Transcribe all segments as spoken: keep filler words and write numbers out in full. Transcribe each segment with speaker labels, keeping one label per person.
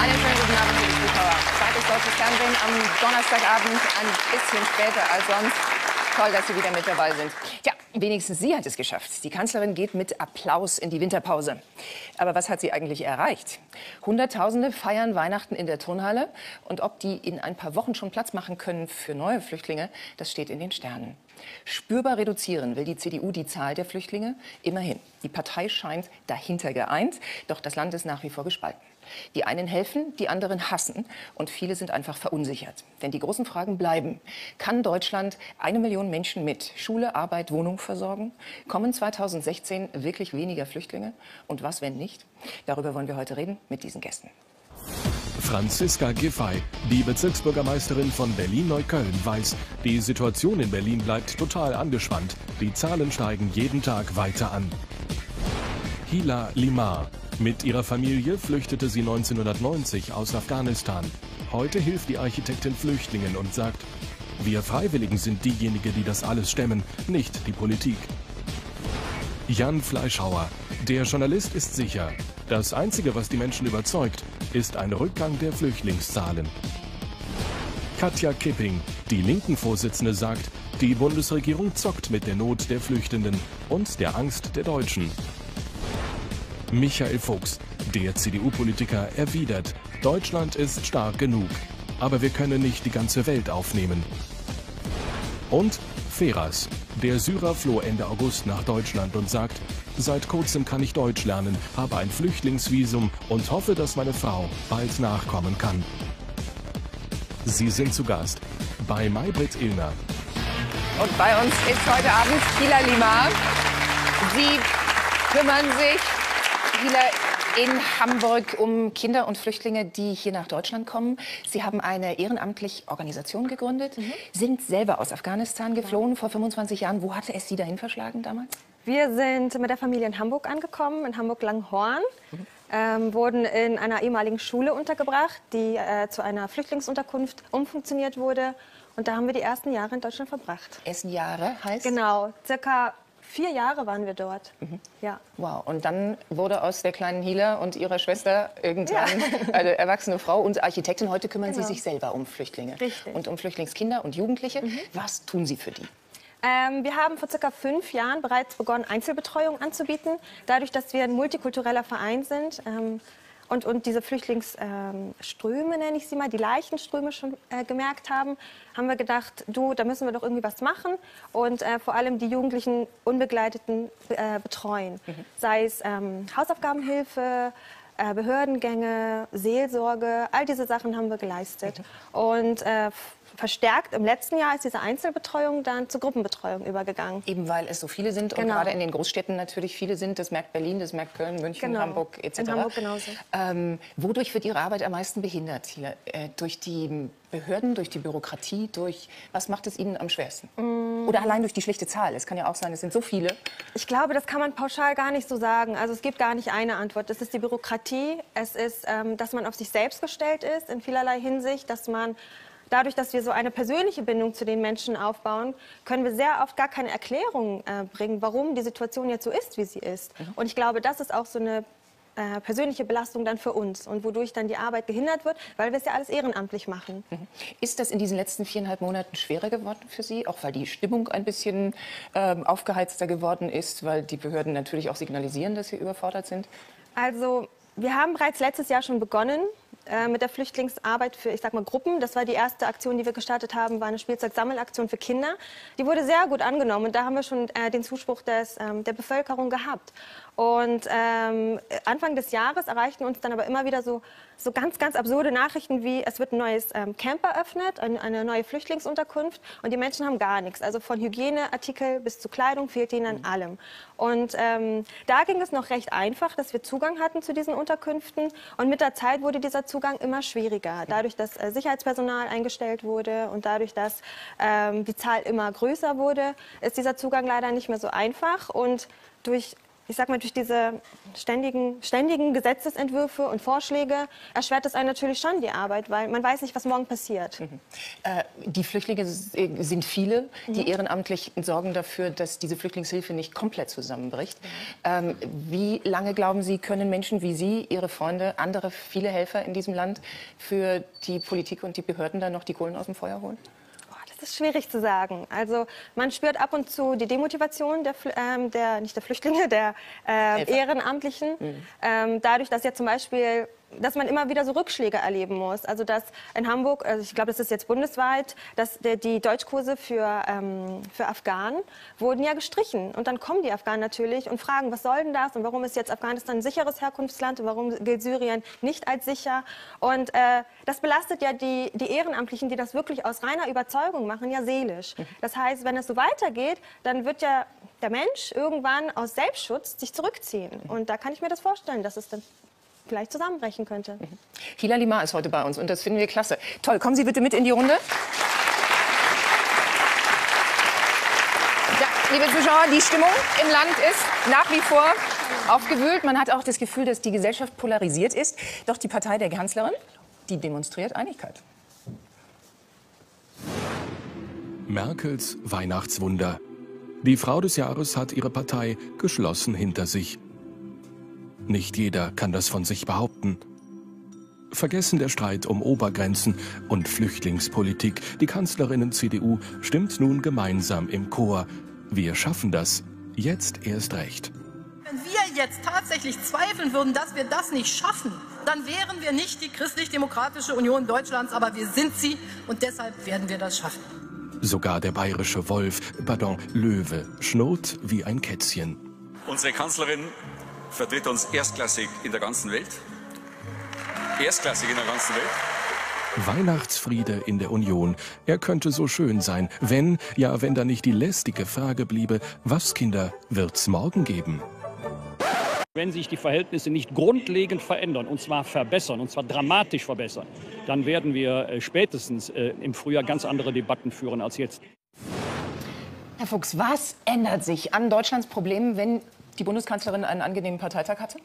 Speaker 1: Einen schönen guten Abend, liebe Zuschauer. Zweites deutsches Fernsehen am Donnerstagabend, ein bisschen später als sonst. Toll, dass Sie wieder mit dabei sind. Tja, wenigstens sie hat es geschafft. Die Kanzlerin geht mit Applaus in die Winterpause. Aber was hat sie eigentlich erreicht? Hunderttausende feiern Weihnachten in der Turnhalle. Und ob die in ein paar Wochen schon Platz machen können für neue Flüchtlinge, das steht in den Sternen. Spürbar reduzieren will die C D U die Zahl der Flüchtlinge. Immerhin, die Partei scheint dahinter geeint. Doch das Land ist nach wie vor gespalten. Die einen helfen, die anderen hassen. Und viele sind einfach verunsichert. Denn die großen Fragen bleiben. Kann Deutschland eine Million Menschen mit Schule, Arbeit, Wohnung versorgen? Kommen zweitausendsechzehn wirklich weniger Flüchtlinge? Und was, wenn nicht? Darüber wollen wir heute reden mit diesen Gästen.
Speaker 2: Franziska Giffey, die Bezirksbürgermeisterin von Berlin-Neukölln, weiß, die Situation in Berlin bleibt total angespannt. Die Zahlen steigen jeden Tag weiter an. Hila Limar. Mit ihrer Familie flüchtete sie neunzehnhundertneunzig aus Afghanistan. Heute hilft die Architektin Flüchtlingen und sagt, wir Freiwilligen sind diejenigen, die das alles stemmen, nicht die Politik. Jan Fleischhauer. Der Journalist ist sicher. Das Einzige, was die Menschen überzeugt, ist ein Rückgang der Flüchtlingszahlen. Katja Kipping, die Linken-Vorsitzende, sagt, die Bundesregierung zockt mit der Not der Flüchtenden und der Angst der Deutschen. Michael Fuchs, der C D U-Politiker, erwidert, Deutschland ist stark genug, aber wir können nicht die ganze Welt aufnehmen. Und Feras, der Syrer floh Ende August nach Deutschland und sagt, seit kurzem kann ich Deutsch lernen, habe ein Flüchtlingsvisum und hoffe, dass meine Frau bald nachkommen kann. Sie sind zu Gast bei Maybrit Illner.
Speaker 1: Und bei uns ist heute Abend Hila Limar. Sie kümmern sich, Hila, in Hamburg um Kinder und Flüchtlinge, die hier nach Deutschland kommen. Sie haben eine ehrenamtliche Organisation gegründet, mhm. sind selber aus Afghanistan geflohen, ja. vor fünfundzwanzig Jahren. Wo hatte es Sie dahin verschlagen damals?
Speaker 3: Wir sind mit der Familie in Hamburg angekommen, in Hamburg-Langhorn. Mhm. Ähm, wurden in einer ehemaligen Schule untergebracht, die äh, zu einer Flüchtlingsunterkunft umfunktioniert wurde. Und da haben wir die ersten Jahre in Deutschland verbracht.
Speaker 1: Ersten Jahre heißt?
Speaker 3: Genau, circa vier Jahre waren wir dort. Mhm. Ja.
Speaker 1: Wow, und dann wurde aus der kleinen Hila und ihrer Schwester irgendwann ja. eine erwachsene Frau und Architektin. Heute kümmern genau. Sie sich selber um Flüchtlinge.
Speaker 3: Richtig.
Speaker 1: Und um Flüchtlingskinder und Jugendliche. Mhm. Was tun Sie für die?
Speaker 3: Ähm, wir haben vor circa fünf Jahren bereits begonnen, Einzelbetreuung anzubieten. Dadurch, dass wir ein multikultureller Verein sind ähm, und, und diese Flüchtlingsströme, ähm, nenne ich sie mal, die Leichenströme schon äh, gemerkt haben, haben wir gedacht, du, da müssen wir doch irgendwie was machen und äh, vor allem die Jugendlichen Unbegleiteten äh, betreuen. Mhm. Sei es ähm, Hausaufgabenhilfe, äh, Behördengänge, Seelsorge, all diese Sachen haben wir geleistet. Mhm. Und äh, verstärkt im letzten Jahr ist diese Einzelbetreuung dann zur Gruppenbetreuung übergegangen.
Speaker 1: Eben weil es so viele sind
Speaker 3: genau.
Speaker 1: und gerade in den Großstädten natürlich viele sind. Das merkt Berlin, das merkt Köln, München,
Speaker 3: genau.
Speaker 1: Hamburg et cetera.
Speaker 3: In Hamburg genauso.
Speaker 1: Ähm, wodurch wird Ihre Arbeit am meisten behindert hier? Äh, durch die Behörden, durch die Bürokratie, durch was macht es Ihnen am schwersten? Mm. Oder allein durch die schlichte Zahl? Es kann ja auch sein, es sind so viele.
Speaker 3: Ich glaube, das kann man pauschal gar nicht so sagen. Also es gibt gar nicht eine Antwort. Es ist die Bürokratie, es ist, ähm, dass man auf sich selbst gestellt ist in vielerlei Hinsicht, dass man dadurch, dass wir so eine persönliche Bindung zu den Menschen aufbauen, können wir sehr oft gar keine Erklärung äh, bringen, warum die Situation jetzt so ist, wie sie ist. Mhm. Und ich glaube, das ist auch so eine äh, persönliche Belastung dann für uns und wodurch dann die Arbeit gehindert wird, weil wir es ja alles ehrenamtlich machen.
Speaker 1: Mhm. Ist das in diesen letzten viereinhalb Monaten schwerer geworden für Sie, auch weil die Stimmung ein bisschen ähm, aufgeheizter geworden ist, weil die Behörden natürlich auch signalisieren, dass sie überfordert sind?
Speaker 3: Also wir haben bereits letztes Jahr schon begonnen äh, mit der Flüchtlingsarbeit für, ich sag mal, Gruppen. Das war die erste Aktion, die wir gestartet haben, war eine Spielzeugsammelaktion für Kinder. Die wurde sehr gut angenommen und da haben wir schon äh, den Zuspruch des, ähm, der Bevölkerung gehabt. Und ähm, Anfang des Jahres erreichten uns dann aber immer wieder so, so ganz, ganz absurde Nachrichten wie, es wird ein neues ähm, Camp eröffnet, ein, eine neue Flüchtlingsunterkunft und die Menschen haben gar nichts. Also von Hygieneartikel bis zu Kleidung fehlt ihnen an allem. Und ähm, da ging es noch recht einfach, dass wir Zugang hatten zu diesen Unterkünften und mit der Zeit wurde dieser Zugang immer schwieriger. Dadurch, dass äh, Sicherheitspersonal eingestellt wurde und dadurch, dass ähm, die Zahl immer größer wurde, ist dieser Zugang leider nicht mehr so einfach und durch ich sag mal, durch diese ständigen, ständigen Gesetzesentwürfe und Vorschläge erschwert es einen natürlich schon die Arbeit, weil man weiß nicht, was morgen passiert.
Speaker 1: Mhm. Äh, die Flüchtlinge sind viele, die mhm. ehrenamtlich sorgen dafür, dass diese Flüchtlingshilfe nicht komplett zusammenbricht. Mhm. Ähm, wie lange, glauben Sie, können Menschen wie Sie, Ihre Freunde, andere, viele Helfer in diesem Land für die Politik und die Behörden dann noch die Kohlen aus dem Feuer holen?
Speaker 3: Das ist schwierig zu sagen. Also man spürt ab und zu die Demotivation der, ähm, der nicht der Flüchtlinge, der äh, Ehrenamtlichen. Mhm. Ähm, dadurch, dass ja zum Beispiel, dass man immer wieder so Rückschläge erleben muss. Also dass in Hamburg, also ich glaube, das ist jetzt bundesweit, dass der, die Deutschkurse für, ähm, für Afghanen wurden ja gestrichen. Und dann kommen die Afghanen natürlich und fragen, was soll denn das und warum ist jetzt Afghanistan ein sicheres Herkunftsland und warum gilt Syrien nicht als sicher. Und äh, das belastet ja die, die Ehrenamtlichen, die das wirklich aus reiner Überzeugung machen, ja seelisch. Das heißt, wenn es so weitergeht, dann wird ja der Mensch irgendwann aus Selbstschutz sich zurückziehen. Und da kann ich mir das vorstellen, dass es dann vielleicht zusammenbrechen könnte. Mhm.
Speaker 1: Hilal Limar ist heute bei uns und das finden wir klasse. Toll, kommen Sie bitte mit in die Runde. Ja, liebe Zuschauer, die Stimmung im Land ist nach wie vor aufgewühlt. Man hat auch das Gefühl, dass die Gesellschaft polarisiert ist. Doch die Partei der Kanzlerin, die demonstriert Einigkeit.
Speaker 2: Merkels Weihnachtswunder. Die Frau des Jahres hat ihre Partei geschlossen hinter sich. Nicht jeder kann das von sich behaupten. Vergessen der Streit um Obergrenzen und Flüchtlingspolitik. Die Kanzlerinnen-C D U stimmt nun gemeinsam im Chor. Wir schaffen das. Jetzt erst recht.
Speaker 4: Wenn wir jetzt tatsächlich zweifeln würden, dass wir das nicht schaffen, dann wären wir nicht die Christlich-Demokratische Union Deutschlands, aber wir sind sie und deshalb werden wir das schaffen.
Speaker 2: Sogar der bayerische Wolf, pardon, Löwe, schnurrt wie ein Kätzchen.
Speaker 5: Unsere Kanzlerin vertritt uns erstklassig in der ganzen Welt. Erstklassig in der ganzen Welt.
Speaker 2: Weihnachtsfriede in der Union. Er könnte so schön sein, wenn, ja, wenn da nicht die lästige Frage bliebe, was, Kinder, wird's morgen geben?
Speaker 6: Wenn sich die Verhältnisse nicht grundlegend verändern, und zwar verbessern, und zwar dramatisch verbessern, dann werden wir äh, spätestens äh, im Frühjahr ganz andere Debatten führen als jetzt.
Speaker 1: Herr Fuchs, was ändert sich an Deutschlands Problemen, wenn die Bundeskanzlerin einen angenehmen Parteitag hatte?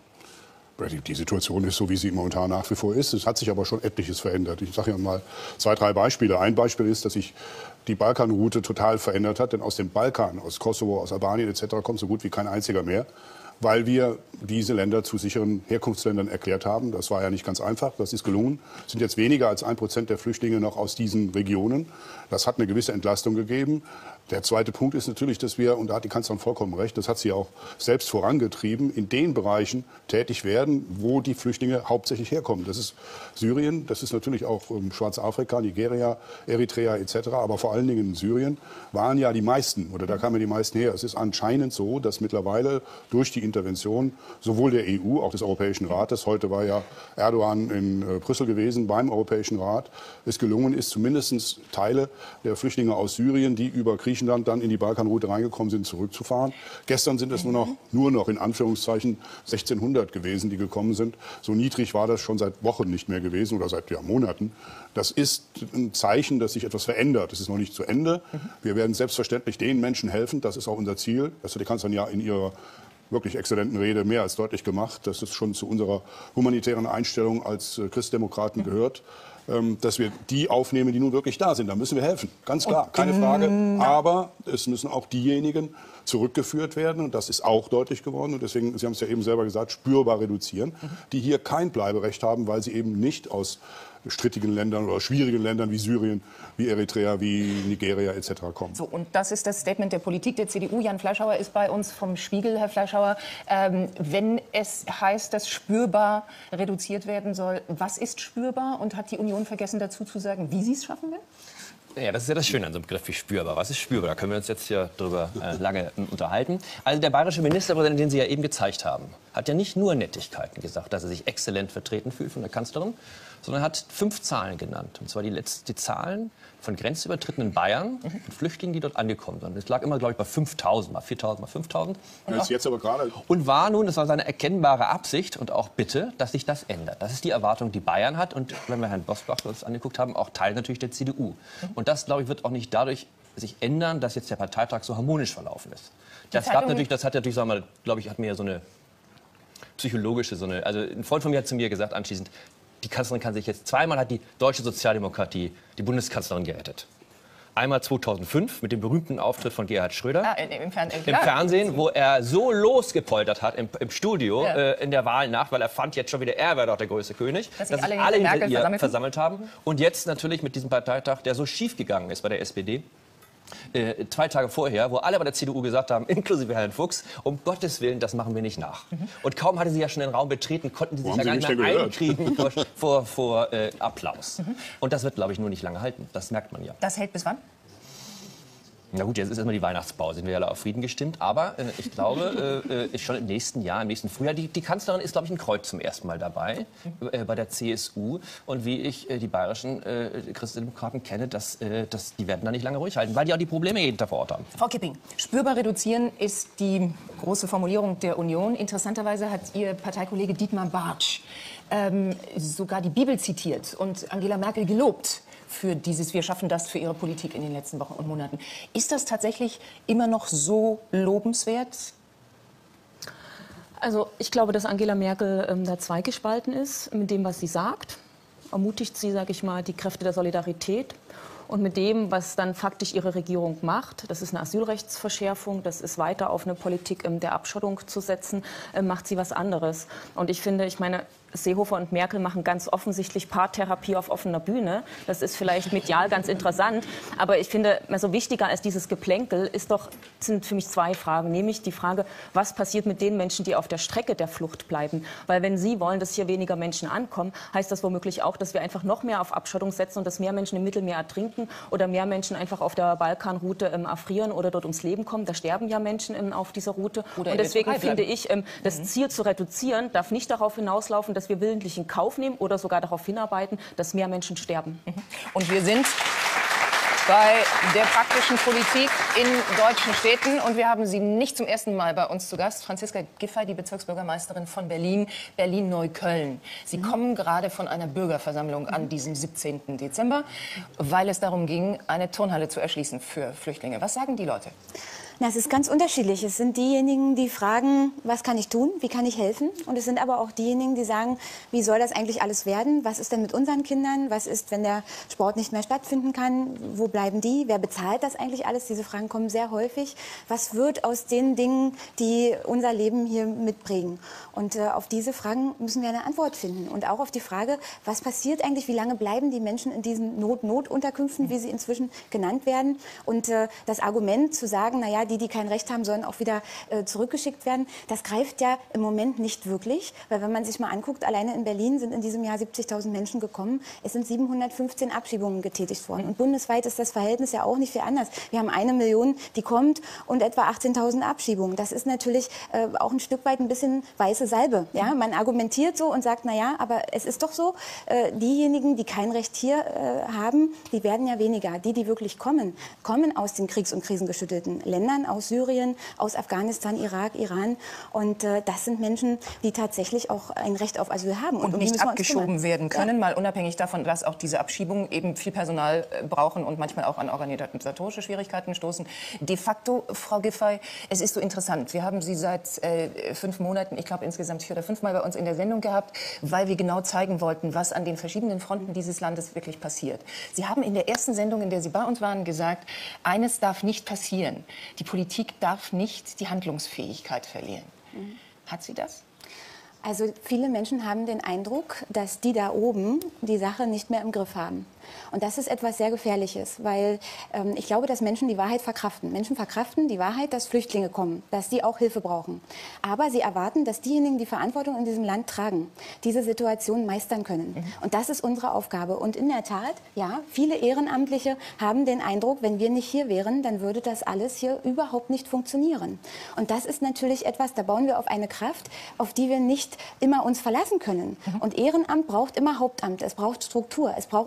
Speaker 7: Die Situation ist so, wie sie momentan nach wie vor ist. Es hat sich aber schon etliches verändert. Ich sage Ihnen mal zwei, drei Beispiele. Ein Beispiel ist, dass sich die Balkanroute total verändert hat. Denn aus dem Balkan, aus Kosovo, aus Albanien et cetera kommt so gut wie kein einziger mehr, weil wir diese Länder zu sicheren Herkunftsländern erklärt haben. Das war ja nicht ganz einfach. Das ist gelungen. Es sind jetzt weniger als ein Prozent der Flüchtlinge noch aus diesen Regionen. Das hat eine gewisse Entlastung gegeben. Der zweite Punkt ist natürlich, dass wir, und da hat die Kanzlerin vollkommen recht, das hat sie auch selbst vorangetrieben, in den Bereichen tätig werden, wo die Flüchtlinge hauptsächlich herkommen. Das ist Syrien, das ist natürlich auch um, Schwarzafrika, Nigeria, Eritrea et cetera. Aber vor allen Dingen in Syrien waren ja die meisten, oder da kamen die meisten her. Es ist anscheinend so, dass mittlerweile durch die Intervention sowohl der E U, auch des Europäischen Rates, heute war ja Erdogan in äh, Brüssel gewesen beim Europäischen Rat, es gelungen ist, zumindest Teile der Flüchtlinge aus Syrien, die über Griechenland dann in die Balkanroute reingekommen sind, zurückzufahren. Gestern sind es nur noch, nur noch in Anführungszeichen sechzehnhundert gewesen, die gekommen sind. So niedrig war das schon seit Wochen nicht mehr gewesen oder seit ja, Monaten. Das ist ein Zeichen, dass sich etwas verändert. Das ist noch nicht zu Ende. Wir werden selbstverständlich den Menschen helfen. Das ist auch unser Ziel. Das hat die Kanzlerin ja in ihrer wirklich exzellenten Rede mehr als deutlich gemacht, dass es schon zu unserer humanitären Einstellung als Christdemokraten gehört, dass wir die aufnehmen, die nun wirklich da sind. Da müssen wir helfen, ganz klar, keine Frage. Aber es müssen auch diejenigen zurückgeführt werden, und das ist auch deutlich geworden. Und deswegen, Sie haben es ja eben selber gesagt, spürbar reduzieren, die hier kein Bleiberecht haben, weil sie eben nicht aus strittigen Ländern oder schwierigen Ländern wie Syrien, wie Eritrea, wie Nigeria et cetera kommen.
Speaker 1: So, und das ist das Statement der Politik der C D U. Jan Fleischhauer ist bei uns vom Spiegel. Herr Fleischhauer, ähm, wenn es heißt, dass spürbar reduziert werden soll, was ist spürbar? Und hat die Union vergessen dazu zu sagen, wie sie es schaffen will?
Speaker 8: Ja, das ist ja das Schöne an so einem Begriff wie spürbar. Was ist spürbar? Da können wir uns jetzt hier drüber äh, lange äh, unterhalten. Also der bayerische Ministerpräsident, den Sie ja eben gezeigt haben, hat ja nicht nur Nettigkeiten gesagt, dass er sich exzellent vertreten fühlt von der Kanzlerin, sondern hat fünf Zahlen genannt. Und zwar die, letzten, die Zahlen von Grenzübertritten in Bayern mhm. und Flüchtlingen, die dort angekommen sind. Das lag immer, glaube ich, bei fünftausend, mal viertausend, mal fünftausend. Und,
Speaker 7: ja, ist jetzt aber gerade
Speaker 8: und war nun, das war seine erkennbare Absicht und auch Bitte, dass sich das ändert. Das ist die Erwartung, die Bayern hat. Und wenn wir Herrn Bosbach uns angeguckt haben, auch Teil natürlich der C D U. Mhm. Und das, glaube ich, wird auch nicht dadurch sich ändern, dass jetzt der Parteitag so harmonisch verlaufen ist. Das gab natürlich, das hat natürlich, sagen wir mal, glaube ich, hat mir so eine psychologische, so eine, also ein Freund von mir hat zu mir gesagt anschließend, die Kanzlerin kann sich jetzt, zweimal hat die deutsche Sozialdemokratie die Bundeskanzlerin gerettet. Einmal zweitausendfünf mit dem berühmten Auftritt von Gerhard Schröder
Speaker 1: Ah, im, Fern
Speaker 8: im Fernsehen, wo er so losgepoltert hat im, im Studio
Speaker 1: ja.
Speaker 8: äh, in der Wahlnacht, weil er fand jetzt schon wieder, er wäre doch der größte König,
Speaker 1: dass
Speaker 8: dass
Speaker 1: sich alle,
Speaker 8: alle
Speaker 1: hinter
Speaker 8: hinter ihr
Speaker 1: versammelt,
Speaker 8: versammelt haben. Und jetzt natürlich mit diesem Parteitag, der so schief gegangen ist bei der S P D. Äh, zwei Tage vorher, wo alle bei der C D U gesagt haben, inklusive Herrn Fuchs, um Gottes Willen, das machen wir nicht nach. Mhm. Und kaum hatte sie ja schon den Raum betreten, konnten sie sich ja gar nicht mehr einkriegen vor, vor, vor äh, Applaus. Mhm. Und das wird, glaube ich, nur nicht lange halten. Das merkt man ja.
Speaker 1: Das hält bis wann?
Speaker 8: Na gut, jetzt ist erstmal die Weihnachtspause, sind wir ja alle auf Frieden gestimmt. Aber äh, ich glaube, äh, ist schon im nächsten Jahr, im nächsten Frühjahr, die, die Kanzlerin ist, glaube ich, ein Kreuz zum ersten Mal dabei, äh, bei der C S U. Und wie ich äh, die bayerischen äh, Christdemokraten kenne, das, äh, das, die werden da nicht lange ruhig halten, weil die auch die Probleme jeden Tag vor Ort haben.
Speaker 1: Frau Kipping, spürbar reduzieren ist die große Formulierung der Union. Interessanterweise hat Ihr Parteikollege Dietmar Bartsch ähm, sogar die Bibel zitiert und Angela Merkel gelobt für dieses Wir schaffen das für Ihre Politik in den letzten Wochen und Monaten. Ist das tatsächlich immer noch so lobenswert?
Speaker 9: Also ich glaube, dass Angela Merkel ähm, da zweigespalten ist mit dem, was sie sagt. Ermutigt sie, sage ich mal, die Kräfte der Solidarität. Und mit dem, was dann faktisch ihre Regierung macht, das ist eine Asylrechtsverschärfung, das ist weiter auf eine Politik ähm, der Abschottung zu setzen, äh, macht sie was anderes. Und ich finde, ich meine, Seehofer und Merkel machen ganz offensichtlich Paartherapie auf offener Bühne. Das ist vielleicht medial ganz interessant. Aber ich finde, so wichtiger als dieses Geplänkel ist doch, sind für mich zwei Fragen. Nämlich die Frage, was passiert mit den Menschen, die auf der Strecke der Flucht bleiben? Weil wenn Sie wollen, dass hier weniger Menschen ankommen, heißt das womöglich auch, dass wir einfach noch mehr auf Abschottung setzen und dass mehr Menschen im Mittelmeer ertrinken oder mehr Menschen einfach auf der Balkanroute ähm, erfrieren oder dort ums Leben kommen. Da sterben ja Menschen ähm, auf dieser Route.
Speaker 1: Oder
Speaker 9: und deswegen finde ich, ähm, das mhm. Ziel zu reduzieren darf nicht darauf hinauslaufen, dass wir willentlich in Kauf nehmen oder sogar darauf hinarbeiten, dass mehr Menschen sterben.
Speaker 1: Und wir sind bei der praktischen Politik in deutschen Städten. Und wir haben sie nicht zum ersten Mal bei uns zu Gast. Franziska Giffey, die Bezirksbürgermeisterin von Berlin, Berlin-Neukölln. Sie mhm. kommen gerade von einer Bürgerversammlung an diesem siebzehnten Dezember, weil es darum ging, eine Turnhalle zu erschließen für Flüchtlinge. Was sagen die Leute?
Speaker 10: Na, es ist ganz unterschiedlich. Es sind diejenigen, die fragen, was kann ich tun, wie kann ich helfen? Und es sind aber auch diejenigen, die sagen, wie soll das eigentlich alles werden? Was ist denn mit unseren Kindern? Was ist, wenn der Sport nicht mehr stattfinden kann? Wo bleiben die? Wer bezahlt das eigentlich alles? Diese Fragen kommen sehr häufig. Was wird aus den Dingen, die unser Leben hier mitprägen? Und äh, auf diese Fragen müssen wir eine Antwort finden. Und auch auf die Frage, was passiert eigentlich? Wie lange bleiben die Menschen in diesen Not-Not-Unterkünften, wie sie inzwischen genannt werden? Und äh, das Argument zu sagen, na ja, die, die kein Recht haben, sollen auch wieder äh, zurückgeschickt werden. Das greift ja im Moment nicht wirklich, weil wenn man sich mal anguckt, alleine in Berlin sind in diesem Jahr siebzigtausend Menschen gekommen. Es sind siebenhundertfünfzehn Abschiebungen getätigt worden. Und bundesweit ist das Verhältnis ja auch nicht viel anders. Wir haben eine Million, die kommt und etwa achtzehntausend Abschiebungen. Das ist natürlich äh, auch ein Stück weit ein bisschen weiße Salbe. Ja? Man argumentiert so und sagt, na ja, aber es ist doch so, äh, diejenigen, die kein Recht hier äh, haben, die werden ja weniger. Die, die wirklich kommen, kommen aus den kriegs- und krisengeschüttelten Ländern, aus Syrien, aus Afghanistan, Irak, Iran. Und äh, das sind Menschen, die tatsächlich auch ein Recht auf Asyl haben.
Speaker 1: Und, und nicht abgeschoben werden können, ja. Mal unabhängig davon, dass auch diese Abschiebungen eben viel Personal äh, brauchen und manchmal auch an organisatorische Schwierigkeiten stoßen. De facto, Frau Giffey, es ist so interessant. Wir haben Sie seit äh, fünf Monaten, ich glaube insgesamt vier oder fünf Mal bei uns in der Sendung gehabt, weil wir genau zeigen wollten, was an den verschiedenen Fronten dieses Landes wirklich passiert. Sie haben in der ersten Sendung, in der Sie bei uns waren, gesagt, eines darf nicht passieren. Die Politik darf nicht die Handlungsfähigkeit verlieren. Mhm. Hat sie das?
Speaker 10: Also viele Menschen haben den Eindruck, dass die da oben die Sache nicht mehr im Griff haben. Und das ist etwas sehr Gefährliches, weil ähm, ich glaube, dass Menschen die Wahrheit verkraften. Menschen verkraften die Wahrheit, dass Flüchtlinge kommen, dass die auch Hilfe brauchen. Aber sie erwarten, dass diejenigen, die Verantwortung in diesem Land tragen, diese Situation meistern können. Mhm. Und das ist unsere Aufgabe. Und in der Tat, ja, viele Ehrenamtliche haben den Eindruck, wenn wir nicht hier wären, dann würde das alles hier überhaupt nicht funktionieren. Und das ist natürlich etwas, da bauen wir auf eine Kraft, auf die wir nicht immer uns verlassen können. Mhm. Und Ehrenamt braucht immer Hauptamt. Es braucht Struktur, es braucht Unterstützung.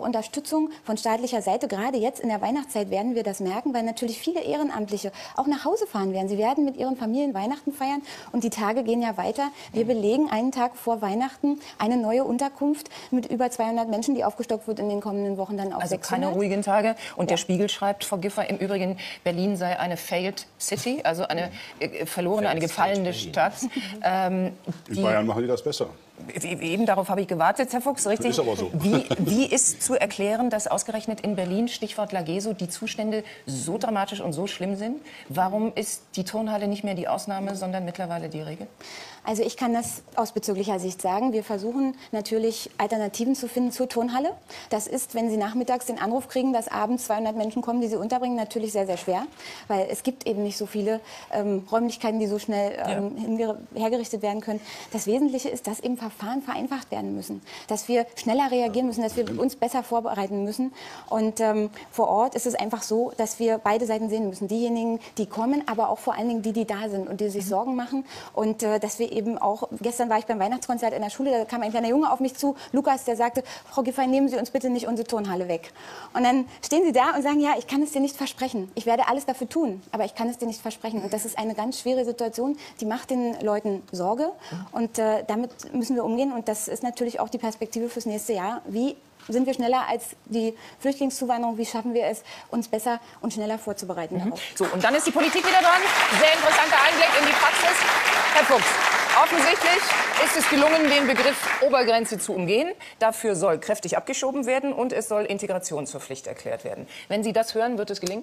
Speaker 10: Unterstützung von staatlicher Seite. Gerade jetzt in der Weihnachtszeit werden wir das merken, weil natürlich viele Ehrenamtliche auch nach Hause fahren werden. Sie werden mit ihren Familien Weihnachten feiern und die Tage gehen ja weiter. Wir belegen einen Tag vor Weihnachten eine neue Unterkunft mit über zweihundert Menschen, die aufgestockt wird in den kommenden Wochen dann auf
Speaker 1: Also
Speaker 10: sechshundert.
Speaker 1: keine ruhigen Tage. Und
Speaker 10: Ja.
Speaker 1: der Spiegel schreibt, Frau Giffey, im Übrigen, Berlin sei eine failed city, also eine äh, verlorene, eine gefallene Stadt. Ähm,
Speaker 7: In Bayern machen die das besser.
Speaker 1: Eben darauf habe ich gewartet, Herr Fuchs, richtig?
Speaker 7: Ist aber so.
Speaker 1: Wie, wie ist zu erklären, dass ausgerechnet in Berlin, Stichwort Lageso, die Zustände so dramatisch und so schlimm sind? Warum ist die Turnhalle nicht mehr die Ausnahme, sondern mittlerweile die Regel?
Speaker 10: Also ich kann das aus bezüglicher Sicht sagen. Wir versuchen natürlich Alternativen zu finden zur Turnhalle. Das ist, wenn Sie nachmittags den Anruf kriegen, dass abends zweihundert Menschen kommen, die Sie unterbringen, natürlich sehr, sehr schwer. Weil es gibt eben nicht so viele ähm, Räumlichkeiten, die so schnell ähm, ja. hergerichtet werden können. Das Wesentliche ist, dass eben Verfahren vereinfacht werden müssen. Dass wir schneller reagieren müssen, dass wir uns besser vorbereiten müssen. Und ähm, vor Ort ist es einfach so, dass wir beide Seiten sehen müssen. Diejenigen, die kommen, aber auch vor allen Dingen die, die da sind und die sich Sorgen machen. Und äh, dass wir eben auch, gestern war ich beim Weihnachtskonzert in der Schule, da kam ein kleiner Junge auf mich zu, Lukas, der sagte, Frau Giffey, nehmen Sie uns bitte nicht unsere Turnhalle weg. Und dann stehen Sie da und sagen, ja, ich kann es dir nicht versprechen. Ich werde alles dafür tun, aber ich kann es dir nicht versprechen. Und das ist eine ganz schwere Situation, die macht den Leuten Sorge. Und äh, damit müssen wir umgehen. Und das ist natürlich auch die Perspektive fürs nächste Jahr. Wie sind wir schneller als die Flüchtlingszuwanderung? Wie schaffen wir es, uns besser und schneller vorzubereiten darauf?
Speaker 1: So, und dann ist die Politik wieder dran. Sehr interessanter Einblick in die Praxis. Herr Fuchs, offensichtlich ist es gelungen, den Begriff Obergrenze zu umgehen. Dafür soll kräftig abgeschoben werden und es soll Integration zur Pflicht erklärt werden. Wenn Sie das hören, wird es gelingen?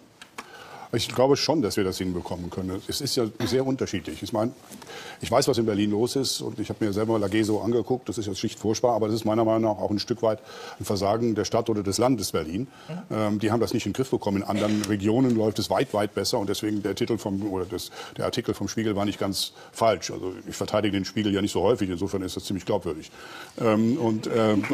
Speaker 7: Ich glaube schon, dass wir das hinbekommen können. Es ist ja sehr unterschiedlich. Ich meine, ich weiß, was in Berlin los ist und ich habe mir selber Lageso angeguckt. Das ist jetzt schlicht furchtbar, aber das ist meiner Meinung nach auch ein Stück weit ein Versagen der Stadt oder des Landes Berlin. Mhm. Ähm, die haben das nicht in den Griff bekommen. In anderen Regionen läuft es weit, weit besser und deswegen der Titel vom oder das, der Artikel vom Spiegel war nicht ganz falsch. Also ich verteidige den Spiegel ja nicht so häufig. Insofern ist das ziemlich glaubwürdig. Ähm, und ähm,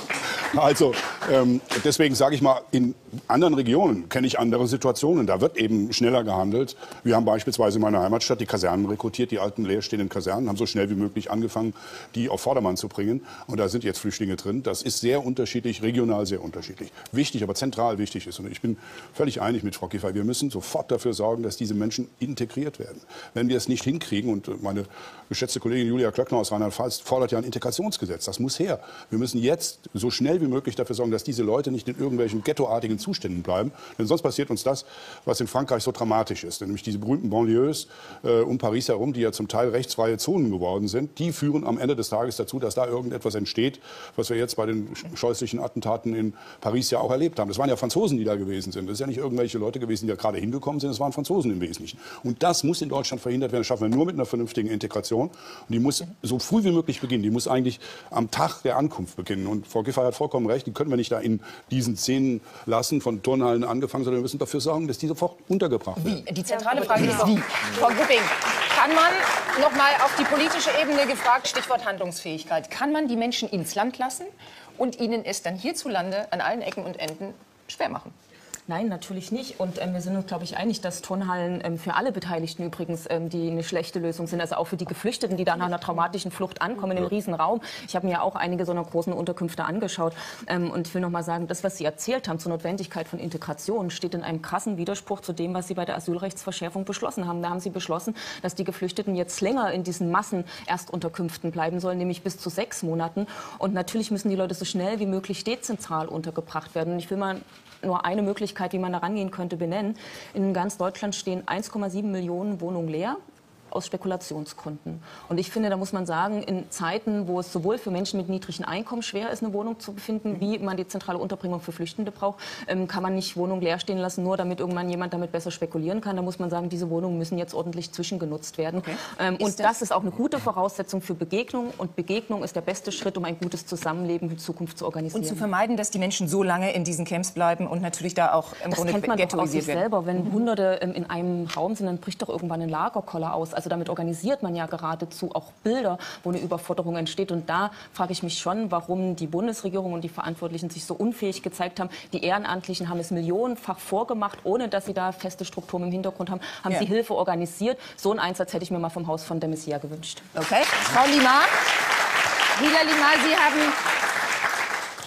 Speaker 7: also ähm, deswegen sage ich mal, in anderen Regionen kenne ich andere Situationen. Da wird eben schneller gehandelt. Wir haben beispielsweise in meiner Heimatstadt die Kasernen rekrutiert, die alten leerstehenden Kasernen, haben so schnell wie möglich angefangen, die auf Vordermann zu bringen. Und da sind jetzt Flüchtlinge drin. Das ist sehr unterschiedlich, regional sehr unterschiedlich. Wichtig, aber zentral wichtig ist, und ich bin völlig einig mit Frau Giffey, wir müssen sofort dafür sorgen, dass diese Menschen integriert werden. Wenn wir es nicht hinkriegen, und meine geschätzte Kollegin Julia Klöckner aus Rheinland-Pfalz fordert ja ein Integrationsgesetz, das muss her. Wir müssen jetzt so schnell wie möglich dafür sorgen, dass diese Leute nicht in irgendwelchen ghettoartigen Zuständen bleiben. Denn sonst passiert uns das, was in Frankreich so dramatisch ist. Nämlich diese berühmten Banlieues äh, um Paris herum, die ja zum Teil rechtsfreie Zonen geworden sind, die führen am Ende des Tages dazu, dass da irgendetwas entsteht, was wir jetzt bei den scheußlichen Attentaten in Paris ja auch erlebt haben. Das waren ja Franzosen, die da gewesen sind. Das sind ja nicht irgendwelche Leute gewesen, die da gerade hingekommen sind, das waren Franzosen im Wesentlichen. Und das muss in Deutschland verhindert werden. Das schaffen wir nur mit einer vernünftigen Integration. Und die muss so früh wie möglich beginnen. Die muss eigentlich am Tag der Ankunft beginnen. Und Frau Giffey hat vollkommen recht, die können wir nicht da in diesen Szenen lassen, von Turnhallen angefangen, sondern wir müssen dafür sorgen, dass die sofort untergebracht werden.
Speaker 1: Wie? Die zentrale Frage ist wie. Frau Gupping, kann man, noch mal auf die politische Ebene gefragt, Stichwort Handlungsfähigkeit, kann man die Menschen ins Land lassen und ihnen es dann hierzulande an allen Ecken und Enden schwer machen?
Speaker 9: Nein, natürlich nicht. Und ähm, wir sind uns, glaube ich, einig, dass Turnhallen ähm, für alle Beteiligten übrigens ähm, die eine schlechte Lösung sind. Also auch für die Geflüchteten, die da nach einer traumatischen Flucht ankommen, in einem Riesenraum. Ich habe mir auch einige so einer großen Unterkünfte angeschaut. Ähm, und ich will noch mal sagen, das, was Sie erzählt haben zur Notwendigkeit von Integration, steht in einem krassen Widerspruch zu dem, was Sie bei der Asylrechtsverschärfung beschlossen haben. Da haben Sie beschlossen, dass die Geflüchteten jetzt länger in diesen Massenerstunterkünften bleiben sollen, nämlich bis zu sechs Monaten. Und natürlich müssen die Leute so schnell wie möglich dezentral untergebracht werden. Und ich will mal nur eine Möglichkeit, wie man da rangehen könnte, benennen. In ganz Deutschland stehen eins Komma sieben Millionen Wohnungen leer. aus Spekulationsgründen. Und ich finde, da muss man sagen, in Zeiten, wo es sowohl für Menschen mit niedrigem Einkommen schwer ist, eine Wohnung zu finden, wie man die zentrale Unterbringung für Flüchtende braucht, ähm, kann man nicht Wohnungen leer stehen lassen, nur damit irgendwann jemand damit besser spekulieren kann. Da muss man sagen, diese Wohnungen müssen jetzt ordentlich zwischengenutzt werden. Okay. Ähm, und das, das ist auch eine gute Voraussetzung für Begegnung. Und Begegnung ist der beste Schritt, um ein gutes Zusammenleben in Zukunft zu organisieren.
Speaker 1: Und zu vermeiden, dass die Menschen so lange in diesen Camps bleiben und natürlich da auch im
Speaker 9: das
Speaker 1: Grunde
Speaker 9: kennt man doch aus sich
Speaker 1: ghettoisiert werden.
Speaker 9: selber. Wenn Hunderte ähm, in einem Raum sind, dann bricht doch irgendwann ein Lagerkoller aus. Also damit organisiert man ja geradezu auch Bilder, wo eine Überforderung entsteht. Und da frage ich mich schon, warum die Bundesregierung und die Verantwortlichen sich so unfähig gezeigt haben. Die Ehrenamtlichen haben es millionenfach vorgemacht, ohne dass sie da feste Strukturen im Hintergrund haben, haben
Speaker 1: Ja.
Speaker 9: sie Hilfe organisiert. So einen Einsatz hätte ich mir mal vom Haus von de Maizière gewünscht.
Speaker 1: Okay. Frau Limar, Hila Limar, Sie haben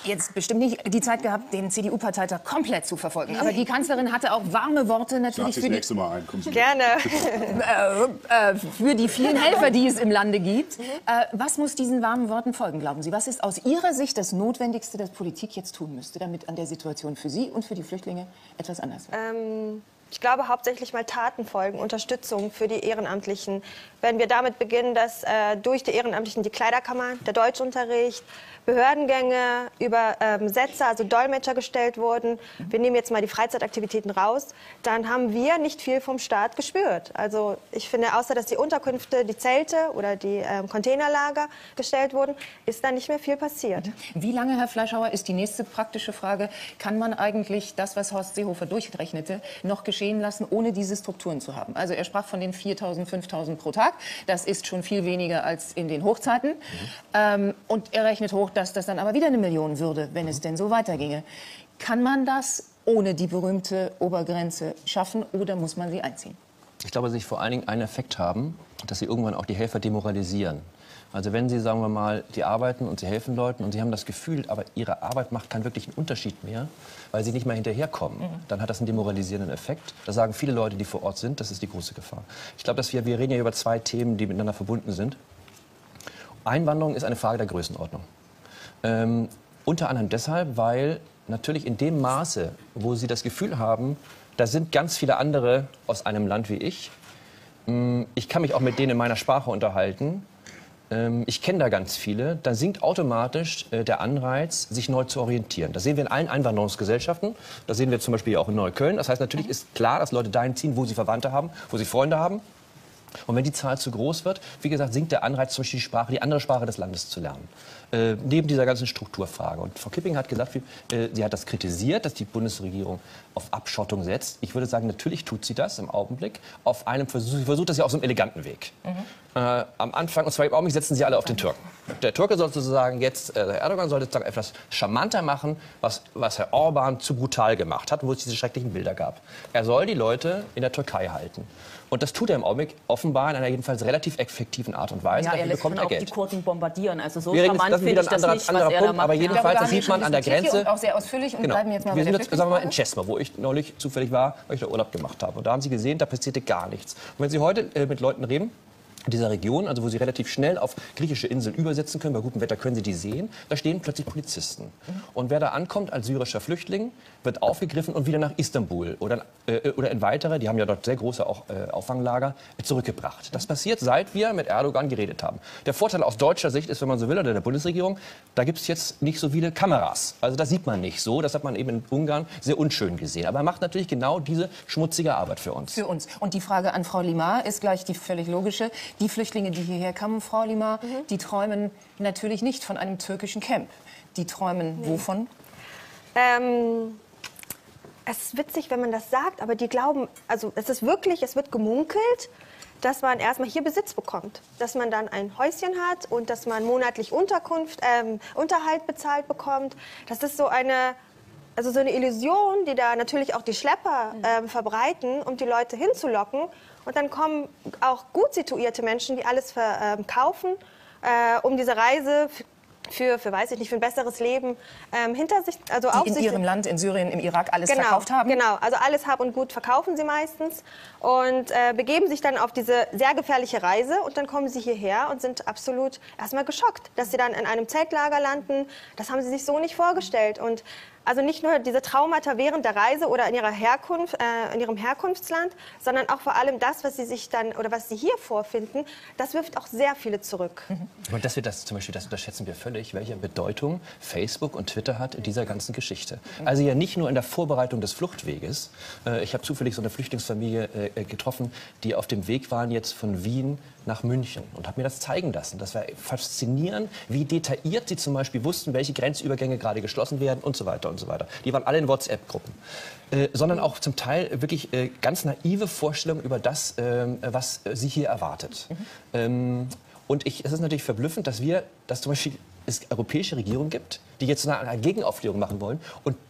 Speaker 1: jetzt bestimmt nicht die Zeit gehabt, den C D U-Parteitag komplett zu verfolgen. Aber die Kanzlerin hatte auch warme Worte natürlich für
Speaker 7: das
Speaker 1: die,
Speaker 7: nächste Mal ein. Kommen Sie
Speaker 3: Gerne.
Speaker 1: äh, äh, für die vielen Helfer, die es im Lande gibt. Äh, was muss diesen warmen Worten folgen, glauben Sie? Was ist aus Ihrer Sicht das Notwendigste, das Politik jetzt tun müsste, damit an der Situation für Sie und für die Flüchtlinge etwas anders wird?
Speaker 3: Ähm Ich glaube, hauptsächlich mal Taten folgen, Unterstützung für die Ehrenamtlichen. Wenn wir damit beginnen, dass äh, durch die Ehrenamtlichen die Kleiderkammer, der Deutschunterricht, Behördengänge, über ähm, Sätze, also Dolmetscher gestellt wurden, wir nehmen jetzt mal die Freizeitaktivitäten raus, dann haben wir nicht viel vom Staat gespürt. Also ich finde, außer dass die Unterkünfte, die Zelte oder die ähm, Containerlager gestellt wurden, ist da nicht mehr viel passiert.
Speaker 1: Wie lange, Herr Fleischhauer, ist die nächste praktische Frage, kann man eigentlich das, was Horst Seehofer durchrechnete, noch geschehen lassen, ohne diese Strukturen zu haben? Also er sprach von den viertausend, fünftausend pro Tag. Das ist schon viel weniger als in den Hochzeiten. Mhm. Ähm, und er rechnet hoch, dass das dann aber wieder eine Million würde, wenn es denn so weiterginge. Kann man das ohne die berühmte Obergrenze schaffen oder muss man sie einziehen?
Speaker 8: Ich glaube, dass sie vor allen Dingen einen Effekt haben, dass sie irgendwann auch die Helfer demoralisieren. Also wenn Sie, sagen wir mal, die arbeiten und Sie helfen Leuten und Sie haben das Gefühl, aber Ihre Arbeit macht keinen wirklichen Unterschied mehr, weil Sie nicht mehr hinterherkommen, mhm. dann hat das einen demoralisierenden Effekt. Das sagen viele Leute, die vor Ort sind, das ist die große Gefahr. Ich glaube, dass wir, wir reden ja über zwei Themen, die miteinander verbunden sind. Einwanderung ist eine Frage der Größenordnung. Ähm, unter anderem deshalb, weil natürlich in dem Maße, wo Sie das Gefühl haben, da sind ganz viele andere aus einem Land wie ich, ähm, ich kann mich auch mit denen in meiner Sprache unterhalten, ähm, ich kenne da ganz viele, dann sinkt automatisch äh, der Anreiz, sich neu zu orientieren. Das sehen wir in allen Einwanderungsgesellschaften, das sehen wir zum Beispiel auch in Neukölln. Das heißt, natürlich ist klar, dass Leute dahin ziehen, wo sie Verwandte haben, wo sie Freunde haben. Und wenn die Zahl zu groß wird, wie gesagt, sinkt der Anreiz, zum Beispiel die Sprache, die andere Sprache des Landes zu lernen. Äh, neben dieser ganzen Strukturfrage. Und Frau Kipping hat gesagt, wie, äh, sie hat das kritisiert, dass die Bundesregierung auf Abschottung setzt. Ich würde sagen, natürlich tut sie das im Augenblick auf einem Versuch. Sie versucht das ja auf so einem eleganten Weg. Mhm. Äh, am Anfang, und zwar im Augenblick setzen sie alle auf den Türken. Der Türke soll sozusagen jetzt, äh, Erdogan sollte sozusagen etwas charmanter machen, was, was Herr Orban zu brutal gemacht hat, wo es diese schrecklichen Bilder gab. Er soll die Leute in der Türkei halten. Und das tut er im Augenblick offenbar in einer jedenfalls relativ effektiven Art und Weise.
Speaker 9: Ja, er
Speaker 8: Dafür
Speaker 9: lässt
Speaker 8: bekommt
Speaker 9: dann
Speaker 8: er
Speaker 9: auch
Speaker 8: Geld.
Speaker 9: die Kurden bombardieren. Also so
Speaker 8: Wir reden,
Speaker 9: charmant
Speaker 8: das ist
Speaker 9: finde
Speaker 8: wieder
Speaker 9: ich
Speaker 8: ein
Speaker 9: das
Speaker 8: anderer,
Speaker 9: nicht,
Speaker 8: anderer
Speaker 9: was er
Speaker 8: Punkt,
Speaker 9: da macht.
Speaker 8: aber
Speaker 9: Ja.
Speaker 8: jedenfalls, das sieht man an der Grenze.
Speaker 1: Und auch sehr ausführlich. Und
Speaker 8: Genau.
Speaker 1: bleiben jetzt mal
Speaker 8: Wir
Speaker 1: bei
Speaker 8: sind
Speaker 1: der
Speaker 8: jetzt, sagen wir mal, in
Speaker 1: Flüchtlingsfrage.
Speaker 8: Chesma, wo ich neulich zufällig war, weil ich da Urlaub gemacht habe. Und da haben Sie gesehen, da passierte gar nichts. Und wenn Sie heute äh, mit Leuten reden, in dieser Region, also wo Sie relativ schnell auf griechische Inseln übersetzen können, bei gutem Wetter können Sie die sehen, da stehen plötzlich Polizisten. Mhm. Und wer da ankommt als syrischer Flüchtling, wird aufgegriffen und wieder nach Istanbul oder, äh, oder in weitere, die haben ja dort sehr große auch, äh, Auffanglager, zurückgebracht. Das passiert, seit wir mit Erdogan geredet haben. Der Vorteil aus deutscher Sicht ist, wenn man so will, oder der Bundesregierung, da gibt es jetzt nicht so viele Kameras. Also das sieht man nicht so, das hat man eben in Ungarn sehr unschön gesehen. Aber er macht natürlich genau diese schmutzige Arbeit für uns.
Speaker 1: Für uns. Und die Frage an Frau Limar ist gleich die völlig logische. Die Flüchtlinge, die hierher kamen, Frau Limar, mhm. die träumen natürlich nicht von einem türkischen Camp. Die träumen nee. wovon?
Speaker 3: Ähm, es ist witzig, wenn man das sagt, aber die glauben, also es ist wirklich, es wird gemunkelt, dass man erstmal hier Besitz bekommt. Dass man dann ein Häuschen hat und dass man monatlich Unterkunft, ähm, Unterhalt bezahlt bekommt. Das ist so eine... Also so eine Illusion, die da natürlich auch die Schlepper ähm, verbreiten, um die Leute hinzulocken. Und dann kommen auch gut situierte Menschen, die alles verkaufen, äh, um diese Reise für, für, weiß ich nicht, für ein besseres Leben ähm, hinter sich, also
Speaker 1: die
Speaker 3: auf
Speaker 1: in
Speaker 3: sich...
Speaker 1: ihrem Land, in Syrien, im Irak alles
Speaker 3: genau,
Speaker 1: verkauft haben?
Speaker 3: Genau, also alles Hab und Gut verkaufen sie meistens und äh, begeben sich dann auf diese sehr gefährliche Reise und dann kommen sie hierher und sind absolut erstmal geschockt, dass sie dann in einem Zeltlager landen. Das haben sie sich so nicht vorgestellt und also nicht nur diese Traumata während der Reise oder in ihrer Herkunft, äh, in ihrem Herkunftsland, sondern auch vor allem das, was sie sich dann oder was sie hier vorfinden, das wirft auch sehr viele zurück.
Speaker 8: Mhm. Und dass wir das zum Beispiel, das unterschätzen wir völlig, welche Bedeutung Facebook und Twitter hat in dieser ganzen Geschichte. Also ja nicht nur in der Vorbereitung des Fluchtweges. Äh, ich habe zufällig so eine Flüchtlingsfamilie äh, getroffen, die auf dem Weg waren jetzt von Wien nach München und habe mir das zeigen lassen. Das war faszinierend, wie detailliert sie zum Beispiel wussten, welche Grenzübergänge gerade geschlossen werden und so weiter und so weiter. Die waren alle in WhatsApp-Gruppen. Äh, sondern auch zum Teil wirklich äh, ganz naive Vorstellungen über das, äh, was äh, sie hier erwartet. Mhm. Ähm, und ich, es ist natürlich verblüffend, dass wir, dass zum Beispiel es europäische Regierungen gibt, die jetzt eine Gegenaufklärung machen wollen und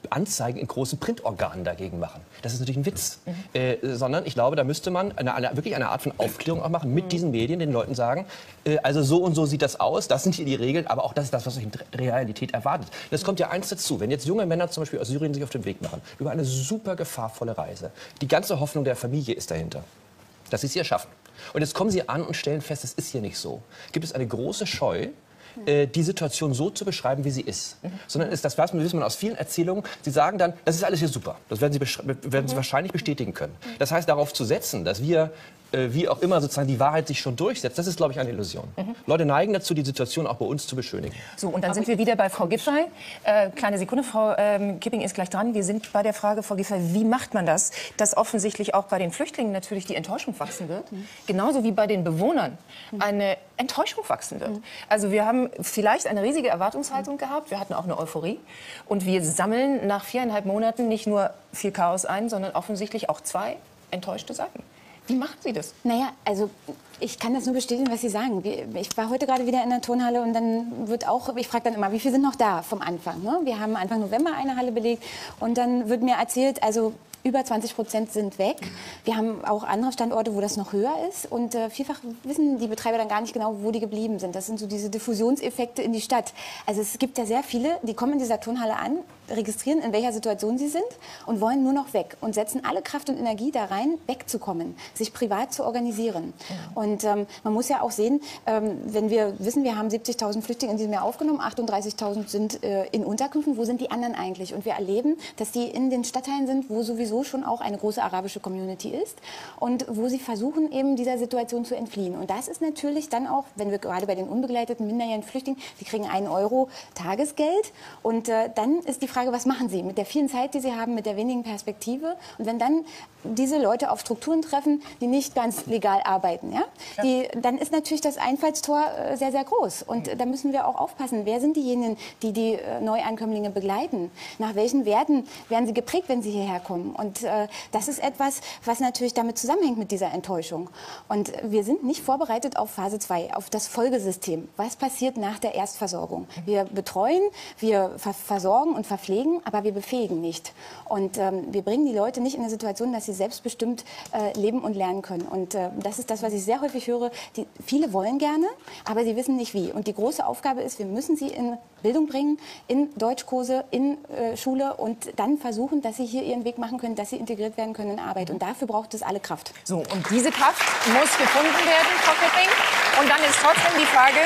Speaker 8: Anzeigen in großen Printorganen dagegen machen. Das ist natürlich ein Witz. Mhm. Äh, sondern ich glaube, da müsste man eine, eine, wirklich eine Art von Aufklärung auch machen mit mhm. diesen Medien, den Leuten sagen, äh, also so und so sieht das aus, das sind hier die Regeln, aber auch das ist das, was euch in Realität erwartet. Das kommt ja eins dazu, wenn jetzt junge Männer zum Beispiel aus Syrien sich auf den Weg machen, über eine super gefahrvolle Reise, die ganze Hoffnung der Familie ist dahinter, dass sie es hier schaffen. Und jetzt kommen sie an und stellen fest, es ist hier nicht so. Gibt es eine große Scheu, die Situation so zu beschreiben, wie sie ist. Mhm. Sondern ist das, was man wissen aus vielen Erzählungen, sie sagen dann, das ist alles hier super. Das werden sie, werden sie mhm. wahrscheinlich bestätigen können. Das heißt, darauf zu setzen, dass wir, äh, wie auch immer, sozusagen die Wahrheit sich schon durchsetzt, das ist, glaube ich, eine Illusion. Mhm. Leute neigen dazu, die Situation auch bei uns zu beschönigen.
Speaker 1: So, und dann sind wir wieder bei Frau Giffey. Äh, kleine Sekunde, Frau ähm, Kipping ist gleich dran. Wir sind bei der Frage, Frau Giffey, wie macht man das, dass offensichtlich auch bei den Flüchtlingen natürlich die Enttäuschung wachsen wird, mhm. genauso wie bei den Bewohnern eine Enttäuschung wachsen wird. Mhm. Also wir haben vielleicht eine riesige Erwartungshaltung gehabt, wir hatten auch eine Euphorie und wir sammeln nach viereinhalb Monaten nicht nur viel Chaos ein, sondern offensichtlich auch zwei enttäuschte Seiten. Wie machen Sie das?
Speaker 10: Naja, also ich kann das nur bestätigen, was Sie sagen. Ich war heute gerade wieder in der Turnhalle und dann wird auch, ich frage dann immer, wie viele sind noch da vom Anfang? Ne? Wir haben Anfang November eine Halle belegt und dann wird mir erzählt, also über zwanzig Prozent sind weg. Wir haben auch andere Standorte, wo das noch höher ist. Und äh, vielfach wissen die Betreiber dann gar nicht genau, wo die geblieben sind. Das sind so diese Diffusionseffekte in die Stadt. Also es gibt ja sehr viele, die kommen in dieser Turnhalle an, registrieren, in welcher Situation sie sind und wollen nur noch weg. Und setzen alle Kraft und Energie da rein, wegzukommen, sich privat zu organisieren. Ja. Und ähm, man muss ja auch sehen, ähm, wenn wir wissen, wir haben siebzigtausend Flüchtlinge in diesem Jahr aufgenommen, achtunddreißigtausend sind äh, in Unterkünften. Wo sind die anderen eigentlich? Und wir erleben, dass die in den Stadtteilen sind, wo sowieso schon auch eine große arabische Community ist und wo sie versuchen, eben dieser Situation zu entfliehen. Und das ist natürlich dann auch, wenn wir gerade bei den unbegleiteten minderjährigen Flüchtlingen, die kriegen einen Euro Tagesgeld und äh, dann ist die Frage, was machen sie mit der vielen Zeit, die sie haben, mit der wenigen Perspektive und wenn dann diese Leute auf Strukturen treffen, die nicht ganz legal arbeiten, ja? Ja. Die, dann ist natürlich das Einfallstor äh, sehr, sehr groß und äh, da müssen wir auch aufpassen, wer sind diejenigen, die die äh, Neuankömmlinge begleiten, nach welchen Werten werden sie geprägt, wenn sie hierher kommen. Und äh, das ist etwas, was natürlich damit zusammenhängt mit dieser Enttäuschung. Und wir sind nicht vorbereitet auf Phase zwei, auf das Folgesystem. Was passiert nach der Erstversorgung? Wir betreuen, wir ver versorgen und verpflegen, aber wir befähigen nicht. Und ähm, wir bringen die Leute nicht in eine Situation, dass sie selbstbestimmt äh, leben und lernen können. Und äh, das ist das, was ich sehr häufig höre. Die, viele wollen gerne, aber sie wissen nicht wie. Und die große Aufgabe ist, wir müssen sie in Bildung bringen, in Deutschkurse, in äh, Schule und dann versuchen, dass sie hier ihren Weg machen können, dass sie integriert werden können in Arbeit. Und dafür braucht es alle Kraft.
Speaker 1: So, und diese Kraft muss gefunden werden, Frau Kipping. Und dann ist trotzdem die Frage,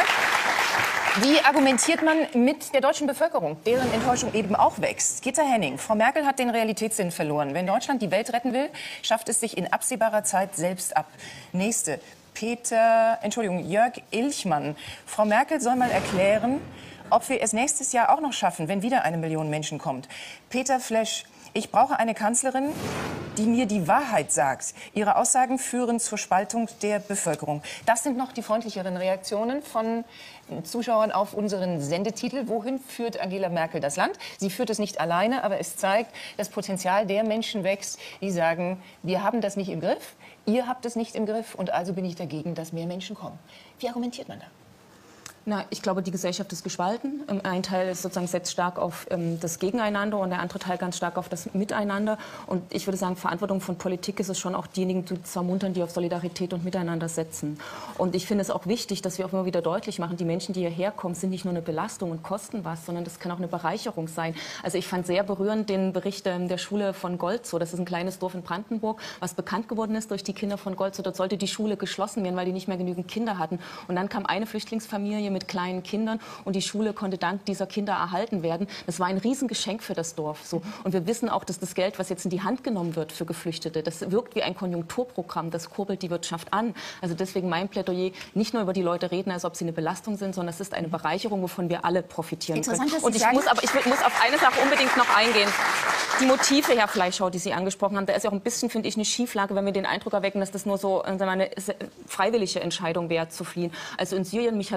Speaker 1: wie argumentiert man mit der deutschen Bevölkerung, deren Enttäuschung eben auch wächst? Gitta Henning, Frau Merkel hat den Realitätssinn verloren. Wenn Deutschland die Welt retten will, schafft es sich in absehbarer Zeit selbst ab. Nächste, Peter, Entschuldigung, Jörg Ilchmann. Frau Merkel soll mal erklären, ob wir es nächstes Jahr auch noch schaffen, wenn wieder eine Million Menschen kommt. Peter Flesch, ich brauche eine Kanzlerin, die mir die Wahrheit sagt. Ihre Aussagen führen zur Spaltung der Bevölkerung. Das sind noch die freundlicheren Reaktionen von Zuschauern auf unseren Sendetitel. Wohin führt Angela Merkel das Land? Sie führt es nicht alleine, aber es zeigt, das Potenzial der Menschen wächst, die sagen, wir haben das nicht im Griff, ihr habt es nicht im Griff und also bin ich dagegen, dass mehr Menschen kommen. Wie argumentiert man da?
Speaker 9: Na, ich glaube, die Gesellschaft ist gespalten. Ein Teil ist sozusagen setzt stark auf ähm, das Gegeneinander und der andere Teil ganz stark auf das Miteinander. Und ich würde sagen, Verantwortung von Politik ist es schon auch diejenigen zu ermuntern, die auf Solidarität und Miteinander setzen. Und ich finde es auch wichtig, dass wir auch immer wieder deutlich machen, die Menschen, die hierher kommen, sind nicht nur eine Belastung und kosten was, sondern das kann auch eine Bereicherung sein. Also ich fand sehr berührend den Bericht ähm, der Schule von Golzow. Das ist ein kleines Dorf in Brandenburg, was bekannt geworden ist durch die Kinder von Golzow. Dort sollte die Schule geschlossen werden, weil die nicht mehr genügend Kinder hatten. Und dann kam eine Flüchtlingsfamilie mit kleinen Kindern und die Schule konnte dank dieser Kinder erhalten werden. Das war ein Riesengeschenk für das Dorf. So. Und wir wissen auch, dass das Geld, was jetzt in die Hand genommen wird für Geflüchtete, das wirkt wie ein Konjunkturprogramm, das kurbelt die Wirtschaft an. Also deswegen mein Plädoyer, nicht nur über die Leute reden, als ob sie eine Belastung sind, sondern es ist eine Bereicherung, wovon wir alle profitieren können. Und ich muss, aber ich muss auf eine Sache unbedingt noch eingehen. Die Motive, Herr Fleischhau, die Sie angesprochen haben, da ist ja auch ein bisschen, finde ich, eine Schieflage, wenn wir den Eindruck erwecken, dass das nur so eine freiwillige Entscheidung wäre, zu fliehen. Also in Syrien, mich hat sehr berührt,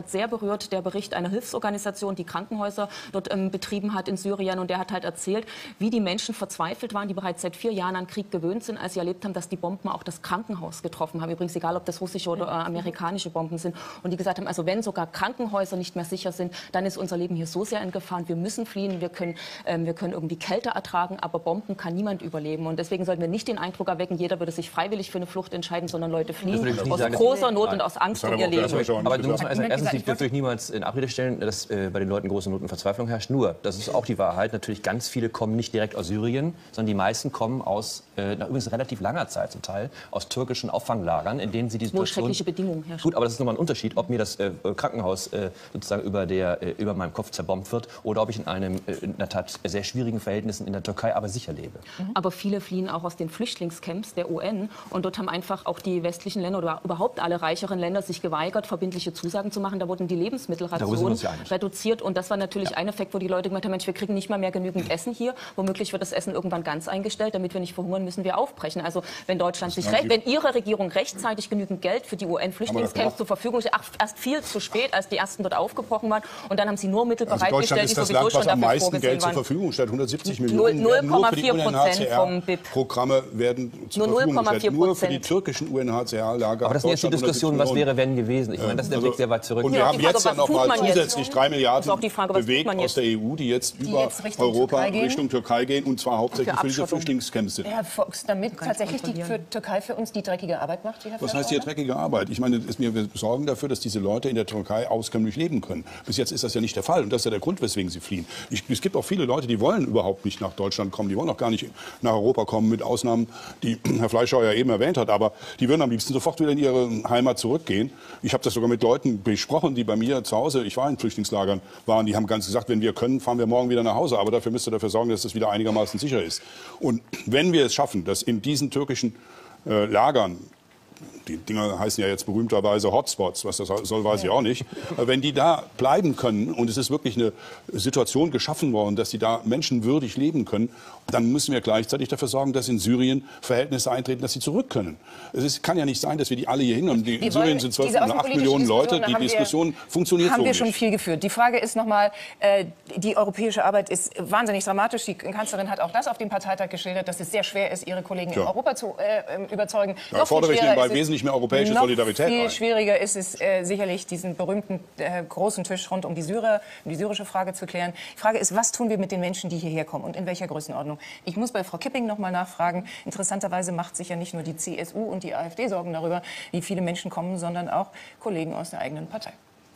Speaker 9: gerührt, der Bericht einer Hilfsorganisation, die Krankenhäuser dort ähm, betrieben hat in Syrien. Und der hat halt erzählt, wie die Menschen verzweifelt waren, die bereits seit vier Jahren an Krieg gewöhnt sind, als sie erlebt haben, dass die Bomben auch das Krankenhaus getroffen haben. Übrigens egal, ob das russische oder äh, amerikanische Bomben sind. Und die gesagt haben, also wenn sogar Krankenhäuser nicht mehr sicher sind, dann ist unser Leben hier so sehr in Gefahr. Wir müssen fliehen, wir können, ähm, wir können irgendwie Kälte ertragen, aber Bomben kann niemand überleben. Und deswegen sollten wir nicht den Eindruck erwecken, jeder würde sich freiwillig für eine Flucht entscheiden, sondern Leute fliehen aus großer Not und aus Angst um ihr Leben.
Speaker 8: Aber du musst mal sagen, erstens, ich will natürlich niemals in Abrede stellen, dass äh, bei den Leuten große Not und Verzweiflung herrscht. Nur, das ist auch die Wahrheit, natürlich ganz viele kommen nicht direkt aus Syrien, sondern die meisten kommen aus, äh, nach übrigens relativ langer Zeit zum Teil, aus türkischen Auffanglagern, in denen sie die Situation...
Speaker 9: Wo schreckliche Bedingungen herrschen.
Speaker 8: Gut, aber das ist nochmal ein Unterschied, ob mir das äh, Krankenhaus äh, sozusagen über, der, äh, über meinem Kopf zerbombt wird oder ob ich in einem äh, in der Tat sehr schwierigen Verhältnissen in der Türkei aber sicher lebe.
Speaker 9: Mhm. Aber viele fliehen auch aus den Flüchtlingscamps der U N und dort haben einfach auch die westlichen Länder oder überhaupt alle reicheren Länder sich geweigert, verbindliche Zusagen zu machen. Da wurden die Lebensmittelrationen reduziert und das war natürlich ja. ein Effekt, wo die Leute gemeint haben, Mensch, wir kriegen nicht mal mehr genügend Essen hier. Womöglich wird das Essen irgendwann ganz eingestellt, damit wir nicht verhungern, müssen wir aufbrechen. Also wenn Deutschland sich, wenn Ihre Regierung rechtzeitig genügend Geld für die U N-Flüchtlingscamps zur Verfügung stellt, erst viel zu spät, als die ersten dort aufgebrochen waren und dann haben sie nur Mittel
Speaker 7: also
Speaker 9: bereitgestellt, die sowieso
Speaker 7: Land,
Speaker 9: schon dafür
Speaker 7: meisten
Speaker 9: vorgesehen
Speaker 7: Geld
Speaker 9: waren.
Speaker 7: Zur Verfügung stellt. hundertsiebzig Millionen
Speaker 9: null Komma
Speaker 7: nur für die
Speaker 9: vier Prozent vom B I P.
Speaker 7: Programme werden zur
Speaker 9: nur
Speaker 7: Verfügung gestellt. Nur für die
Speaker 9: Prozent.
Speaker 7: türkischen U N H C R-Lager.
Speaker 8: Aber das ist jetzt die Diskussion, was wäre, wenn gewesen. Ich meine, das ist der
Speaker 7: also,
Speaker 8: Blick sehr weit zurück.
Speaker 7: Und wir
Speaker 9: ja,
Speaker 7: haben
Speaker 9: Frage,
Speaker 7: jetzt ja noch mal zusätzlich drei Milliarden
Speaker 9: Frage,
Speaker 7: bewegt aus der E U, die jetzt
Speaker 1: die
Speaker 7: über
Speaker 1: jetzt Richtung
Speaker 7: Europa
Speaker 1: Türkei gehen?
Speaker 7: Richtung Türkei gehen und zwar hauptsächlich
Speaker 9: Für
Speaker 7: für diese Flüchtlingscamps sind.
Speaker 1: Herr Fox, damit tatsächlich die für Türkei für uns die dreckige Arbeit macht?
Speaker 7: Was heißt hier dreckige Arbeit? Ich meine, wir sorgen dafür, dass diese Leute in der Türkei auskömmlich leben können. Bis jetzt ist das ja nicht der Fall und das ist ja der Grund, weswegen sie fliehen. Ich, es gibt auch viele Leute, die wollen überhaupt nicht nach Deutschland kommen, die wollen auch gar nicht nach Europa kommen, mit Ausnahmen, die Herr Fleischhauer ja eben erwähnt hat, aber die würden am liebsten sofort wieder in ihre Heimat zurückgehen. Ich habe das sogar mit Leuten besprochen, die bei mir zu Hause, ich war in Flüchtlingslagern, waren, die haben ganz gesagt, wenn wir können, fahren wir morgen wieder nach Hause, aber dafür müsst ihr dafür sorgen, dass es wieder einigermaßen sicher ist. Und wenn wir es schaffen, dass in diesen türkischen äh, Lagern, die Dinger heißen ja jetzt berühmterweise Hotspots, was das soll, weiß ich auch nicht. Wenn die da bleiben können und es ist wirklich eine Situation geschaffen worden, dass sie da menschenwürdig leben können, dann müssen wir gleichzeitig dafür sorgen, dass in Syrien Verhältnisse eintreten, dass sie zurück können. Es ist, kann ja nicht sein, dass wir die alle hier hinhaben. Die, in Syrien sind zwölf oder acht Millionen Leute. Die Diskussion funktioniert so nicht.
Speaker 1: Haben wir schon viel geführt. Die Frage ist nochmal, äh, die europäische Arbeit ist wahnsinnig dramatisch. Die Kanzlerin hat auch das auf dem Parteitag geschildert, dass es sehr schwer ist, ihre Kollegen ja. in Europa zu äh, überzeugen.
Speaker 7: Da noch fordere ich nebenbei wesentlich mehr europäische
Speaker 1: noch
Speaker 7: Solidarität
Speaker 1: viel
Speaker 7: ein.
Speaker 1: schwieriger ist es äh, sicherlich, diesen berühmten äh, großen Tisch rund um die Syrer, um die syrische Frage zu klären. Die Frage ist, was tun wir mit den Menschen, die hierher kommen und in welcher Größenordnung? Ich muss bei Frau Kipping noch mal nachfragen. Interessanterweise macht sich ja nicht nur die C S U und die AfD Sorgen darüber, wie viele Menschen kommen, sondern auch Kollegen aus der eigenen Partei.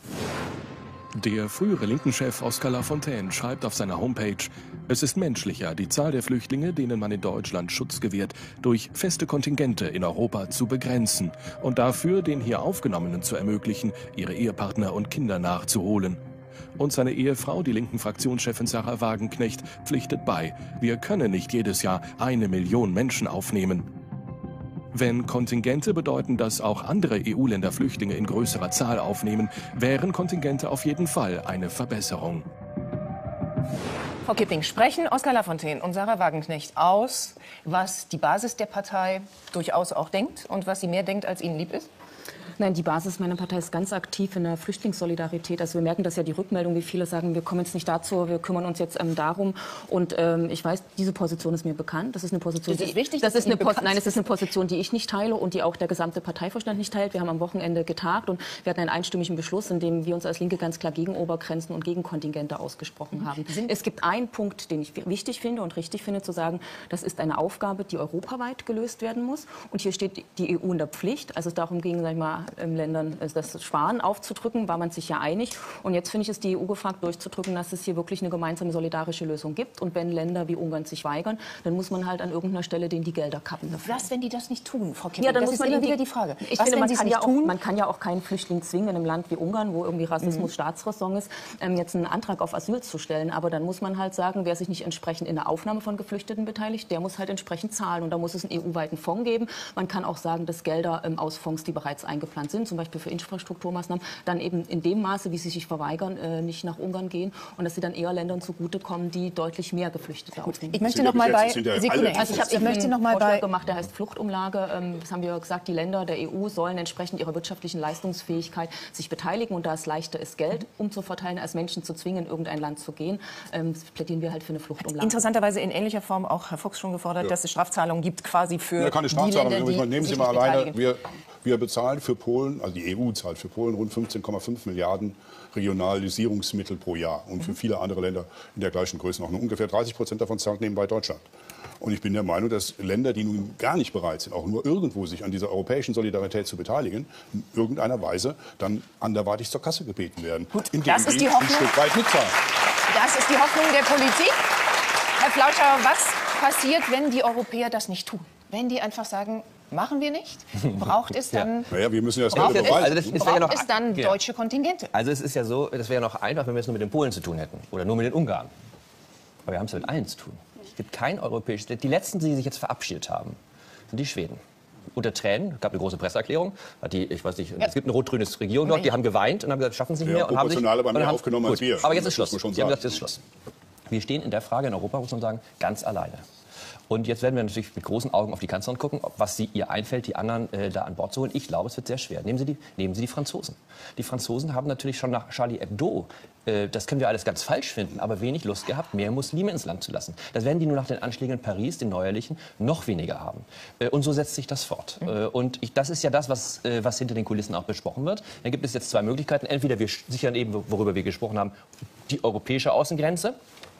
Speaker 2: Der frühere Linken-Chef Oskar Lafontaine schreibt auf seiner Homepage, es ist menschlicher, die Zahl der Flüchtlinge, denen man in Deutschland Schutz gewährt, durch feste Kontingente in Europa zu begrenzen und dafür den hier Aufgenommenen zu ermöglichen, ihre Ehepartner und Kinder nachzuholen. Und seine Ehefrau, die linken Fraktionschefin Sarah Wagenknecht, pflichtet bei, wir können nicht jedes Jahr eine Million Menschen aufnehmen. Wenn Kontingente bedeuten, dass auch andere E U-Länder Flüchtlinge in größerer Zahl aufnehmen, wären Kontingente auf jeden Fall eine Verbesserung.
Speaker 1: Frau Kipping, sprechen Oskar Lafontaine und Sarah Wagenknecht aus, was die Basis der Partei durchaus auch denkt und was sie mehr denkt, als ihnen lieb ist?
Speaker 9: Nein, die Basis meiner Partei ist ganz aktiv in der Flüchtlingssolidarität. Also wir merken das ja die Rückmeldung, wie viele sagen, wir kommen jetzt nicht dazu, wir kümmern uns jetzt ähm, darum. Und ähm, ich weiß, diese Position ist mir bekannt. Das ist eine Position,
Speaker 1: das ist
Speaker 9: die,
Speaker 1: wichtig,
Speaker 9: das ist eine
Speaker 1: bekannt
Speaker 9: Nein, es ist eine Position, die ich nicht teile und die auch der gesamte Parteivorstand nicht teilt. Wir haben am Wochenende getagt und wir hatten einen einstimmigen Beschluss, in dem wir uns als Linke ganz klar gegen Obergrenzen und gegen Kontingente ausgesprochen haben. Es gibt einen Punkt, den ich wichtig finde und richtig finde, zu sagen, das ist eine Aufgabe, die europaweit gelöst werden muss. Und hier steht die E U in der Pflicht. Also es darum ging, sag ich mal, Ländern das Sparen aufzudrücken, war man sich ja einig. Und jetzt finde ich es die E U gefragt, durchzudrücken, dass es hier wirklich eine gemeinsame solidarische Lösung gibt. Und wenn Länder wie Ungarn sich weigern, dann muss man halt an irgendeiner Stelle denen die Gelder kappen. Dafür.
Speaker 1: Was, wenn die das nicht tun, Frau Kipping?
Speaker 9: Ja, dann
Speaker 1: das
Speaker 9: muss
Speaker 1: ist
Speaker 9: man
Speaker 1: immer
Speaker 9: die,
Speaker 1: wieder die Frage.
Speaker 9: Ich
Speaker 1: Was,
Speaker 9: finde, man
Speaker 1: wenn
Speaker 9: kann,
Speaker 1: nicht
Speaker 9: ja auch,
Speaker 1: tun?
Speaker 9: man kann ja auch keinen Flüchtling zwingen, in einem Land wie Ungarn, wo irgendwie Rassismus mhm. Staatsräson ist, ähm, jetzt einen Antrag auf Asyl zu stellen. Aber dann muss man halt sagen, wer sich nicht entsprechend in der Aufnahme von Geflüchteten beteiligt, der muss halt entsprechend zahlen. Und da muss es einen E U-weiten Fonds geben. Man kann auch sagen, dass Gelder ähm, aus Fonds, die bereits eingeplant Deutschland sind, zum Beispiel für Infrastrukturmaßnahmen, dann eben in dem Maße, wie sie sich verweigern, äh, nicht nach Ungarn gehen und dass sie dann eher Ländern zugutekommen, die deutlich mehr Geflüchtete aufnehmen.
Speaker 1: Ich möchte noch mal bei
Speaker 9: Sekunde, also ich habe
Speaker 1: ich möchte noch mal
Speaker 9: Vorschlag
Speaker 1: bei
Speaker 9: gemacht, der heißt Fluchtumlage. Ähm, das haben wir gesagt, die Länder der E U sollen entsprechend ihrer wirtschaftlichen Leistungsfähigkeit sich beteiligen und da es leichter ist, Geld umzuverteilen, als Menschen zu zwingen, in irgendein Land zu gehen, ähm, plädieren wir halt für eine Fluchtumlage.
Speaker 1: Interessanterweise in ähnlicher Form auch Herr Fuchs schon gefordert, ja. dass es Strafzahlungen gibt quasi für
Speaker 7: ja, keine
Speaker 1: die Länder, die
Speaker 7: Nehmen Sie
Speaker 1: sich
Speaker 7: mal
Speaker 1: nicht
Speaker 7: alleine,
Speaker 1: beteiligen.
Speaker 7: wir, wir bezahlen für Polen, also die E U zahlt für Polen rund fünfzehn Komma fünf Milliarden Regionalisierungsmittel pro Jahr und für viele andere Länder in der gleichen Größenordnung. Ungefähr dreißig Prozent davon zahlt nebenbei Deutschland. Und ich bin der Meinung, dass Länder, die nun gar nicht bereit sind, auch nur irgendwo sich an dieser europäischen Solidarität zu beteiligen, in irgendeiner Weise dann anderweitig zur Kasse gebeten werden.
Speaker 1: Gut,
Speaker 7: indem
Speaker 1: das ist
Speaker 7: die
Speaker 1: die Hoffnung.
Speaker 7: ein Stück weit mitzahlen.
Speaker 1: Das ist die Hoffnung der Politik. Herr Flauscher, was passiert, wenn die Europäer das nicht tun? Wenn die einfach sagen, machen wir nicht, braucht es dann,
Speaker 7: ja. Naja, wir müssen ja das
Speaker 1: braucht
Speaker 7: Geld
Speaker 1: es,
Speaker 7: beweisen.
Speaker 8: Also das, das
Speaker 1: braucht
Speaker 8: ja noch,
Speaker 1: es dann
Speaker 8: ja.
Speaker 1: deutsche Kontingente?
Speaker 8: Also es ist ja so, das wäre ja noch einfach, wenn wir es nur mit den Polen zu tun hätten oder nur mit den Ungarn. Aber wir haben es mit allen zu tun. Es gibt kein europäisches... Die letzten, die sich jetzt verabschiedet haben, sind die Schweden. Unter Tränen, es gab eine große Presseerklärung. Hat die, ich weiß nicht, ja. Es gibt eine rot-grüne Regierung dort, die haben geweint und haben gesagt, schaffen Sie nicht
Speaker 7: ja,
Speaker 8: mehr. Und haben sich,
Speaker 7: aber mehr
Speaker 8: haben,
Speaker 7: aufgenommen
Speaker 8: gut,
Speaker 7: als wir.
Speaker 8: Aber jetzt ist Schluss.
Speaker 7: Schon
Speaker 8: Sie haben gesagt, jetzt ist Schluss. Wir stehen in der Frage in Europa, muss man sagen, ganz alleine. Und jetzt werden wir natürlich mit großen Augen auf die Kanzlerin gucken, ob, was sie ihr einfällt, die anderen äh, da an Bord zu holen. Ich glaube, es wird sehr schwer. Nehmen Sie die, nehmen Sie die Franzosen. Die Franzosen haben natürlich schon nach Charlie Hebdo, äh, das können wir alles ganz falsch finden, aber wenig Lust gehabt, mehr Muslime ins Land zu lassen. Das werden die nur nach den Anschlägen in Paris, den neuerlichen, noch weniger haben. Äh, und so setzt sich das fort. Mhm. Äh, und ich, das ist ja das, was, äh, was hinter den Kulissen auch besprochen wird. Dann gibt es jetzt zwei Möglichkeiten. Entweder wir sichern eben, worüber wir gesprochen haben, die europäische Außengrenze.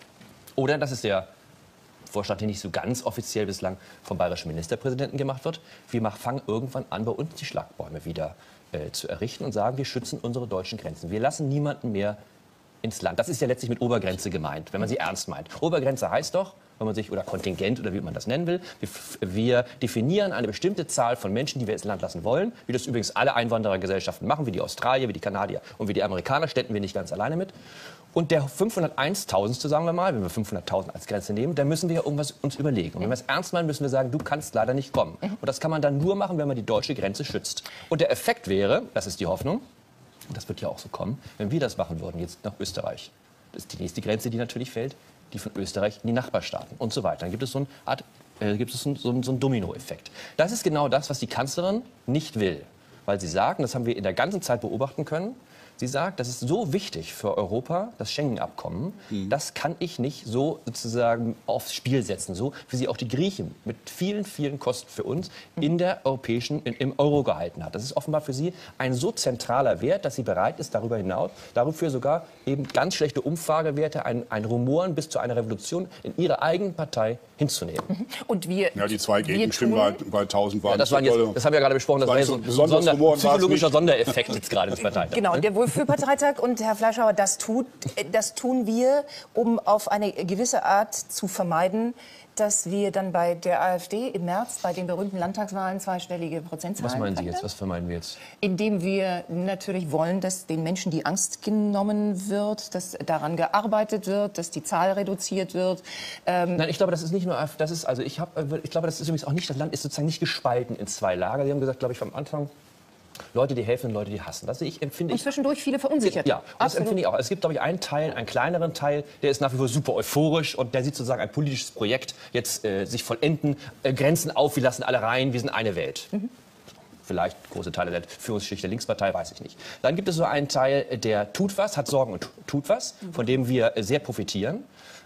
Speaker 8: Oder, das ist der Vorschlag, der nicht so ganz offiziell bislang vom bayerischen Ministerpräsidenten gemacht wird. Wir fangen irgendwann an, bei uns die Schlagbäume wieder äh, zu errichten und sagen, wir schützen unsere deutschen Grenzen. Wir lassen niemanden mehr ins Land. Das ist ja letztlich mit Obergrenze gemeint, wenn man sie ernst meint. Obergrenze heißt doch, wenn man sich, oder Kontingent oder wie man das nennen will, wir, wir definieren eine bestimmte Zahl von Menschen, die wir ins Land lassen wollen, wie das übrigens alle Einwanderergesellschaften machen, wie die Australier, wie die Kanadier und wie die Amerikaner, ständen wir nicht ganz alleine mit. Und der fünfhunderteinstausendste, sagen wir mal, wenn wir fünfhunderttausend als Grenze nehmen, dann müssen wir ja irgendwas uns überlegen. Und wenn wir es ernst meinen, müssen wir sagen, du kannst leider nicht kommen. Und das kann man dann nur machen, wenn man die deutsche Grenze schützt. Und der Effekt wäre, das ist die Hoffnung, und das wird ja auch so kommen, wenn wir das machen würden, jetzt nach Österreich. Das ist die nächste Grenze, die natürlich fällt, die von Österreich in die Nachbarstaaten und so weiter. Dann gibt es so, eine Art, äh, gibt es so, so, so einen Dominoeffekt. Das ist genau das, was die Kanzlerin nicht will. Weil sie sagt, und das haben wir in der ganzen Zeit beobachten können, sie sagt, das ist so wichtig für Europa, das Schengen-Abkommen, mhm. das kann ich nicht so sozusagen aufs Spiel setzen, so wie sie auch die Griechen mit vielen, vielen Kosten für uns in der europäischen, in, im Euro gehalten hat. Das ist offenbar für sie ein so zentraler Wert, dass sie bereit ist, darüber hinaus, dafür sogar eben ganz schlechte Umfragewerte, ein, ein Rumoren bis zu einer Revolution in ihrer eigenen Partei hinzunehmen.
Speaker 1: Mhm. Und wir,
Speaker 7: ja, die zwei Gegenstimmen bei, bei tausend waren.
Speaker 8: Ja, das, waren jetzt, das haben wir gerade besprochen, das, das war so ein Sonder, psychologischer Sondereffekt jetzt gerade des Parteitags.
Speaker 1: Genau, der Wohlfühlparteitag und Herr Fleischhauer, das, tut, das tun wir, um auf eine gewisse Art zu vermeiden, dass wir dann bei der AfD im März bei den berühmten Landtagswahlen zweistellige Prozentzahlen.
Speaker 8: Was meinen Sie
Speaker 1: hätten.
Speaker 8: jetzt? Was vermeiden wir jetzt?
Speaker 1: Indem wir natürlich wollen, dass den Menschen die Angst genommen wird, dass daran gearbeitet wird, dass die Zahl reduziert wird. Ähm
Speaker 8: Nein, ich glaube, das ist nicht nur, das ist, also ich, hab, ich glaube, das ist übrigens auch nicht, das Land ist sozusagen nicht gespalten in zwei Lager. Sie haben gesagt, glaube ich, vom Anfang, Leute, die helfen und Leute, die hassen. Das ich, empfinde
Speaker 1: und zwischendurch viele verunsichert.
Speaker 8: Ja, und das empfinde ich auch. Es gibt, glaube ich, einen Teil, einen kleineren Teil, der ist nach wie vor super euphorisch und der sieht sozusagen ein politisches Projekt jetzt äh, sich vollenden, äh, Grenzen auf, wir lassen alle rein, wir sind eine Welt. Mhm. Vielleicht große Teile der Führungsschicht der Linkspartei, weiß ich nicht. Dann gibt es so einen Teil, der tut was, hat Sorgen und tut was, von dem wir äh, sehr profitieren.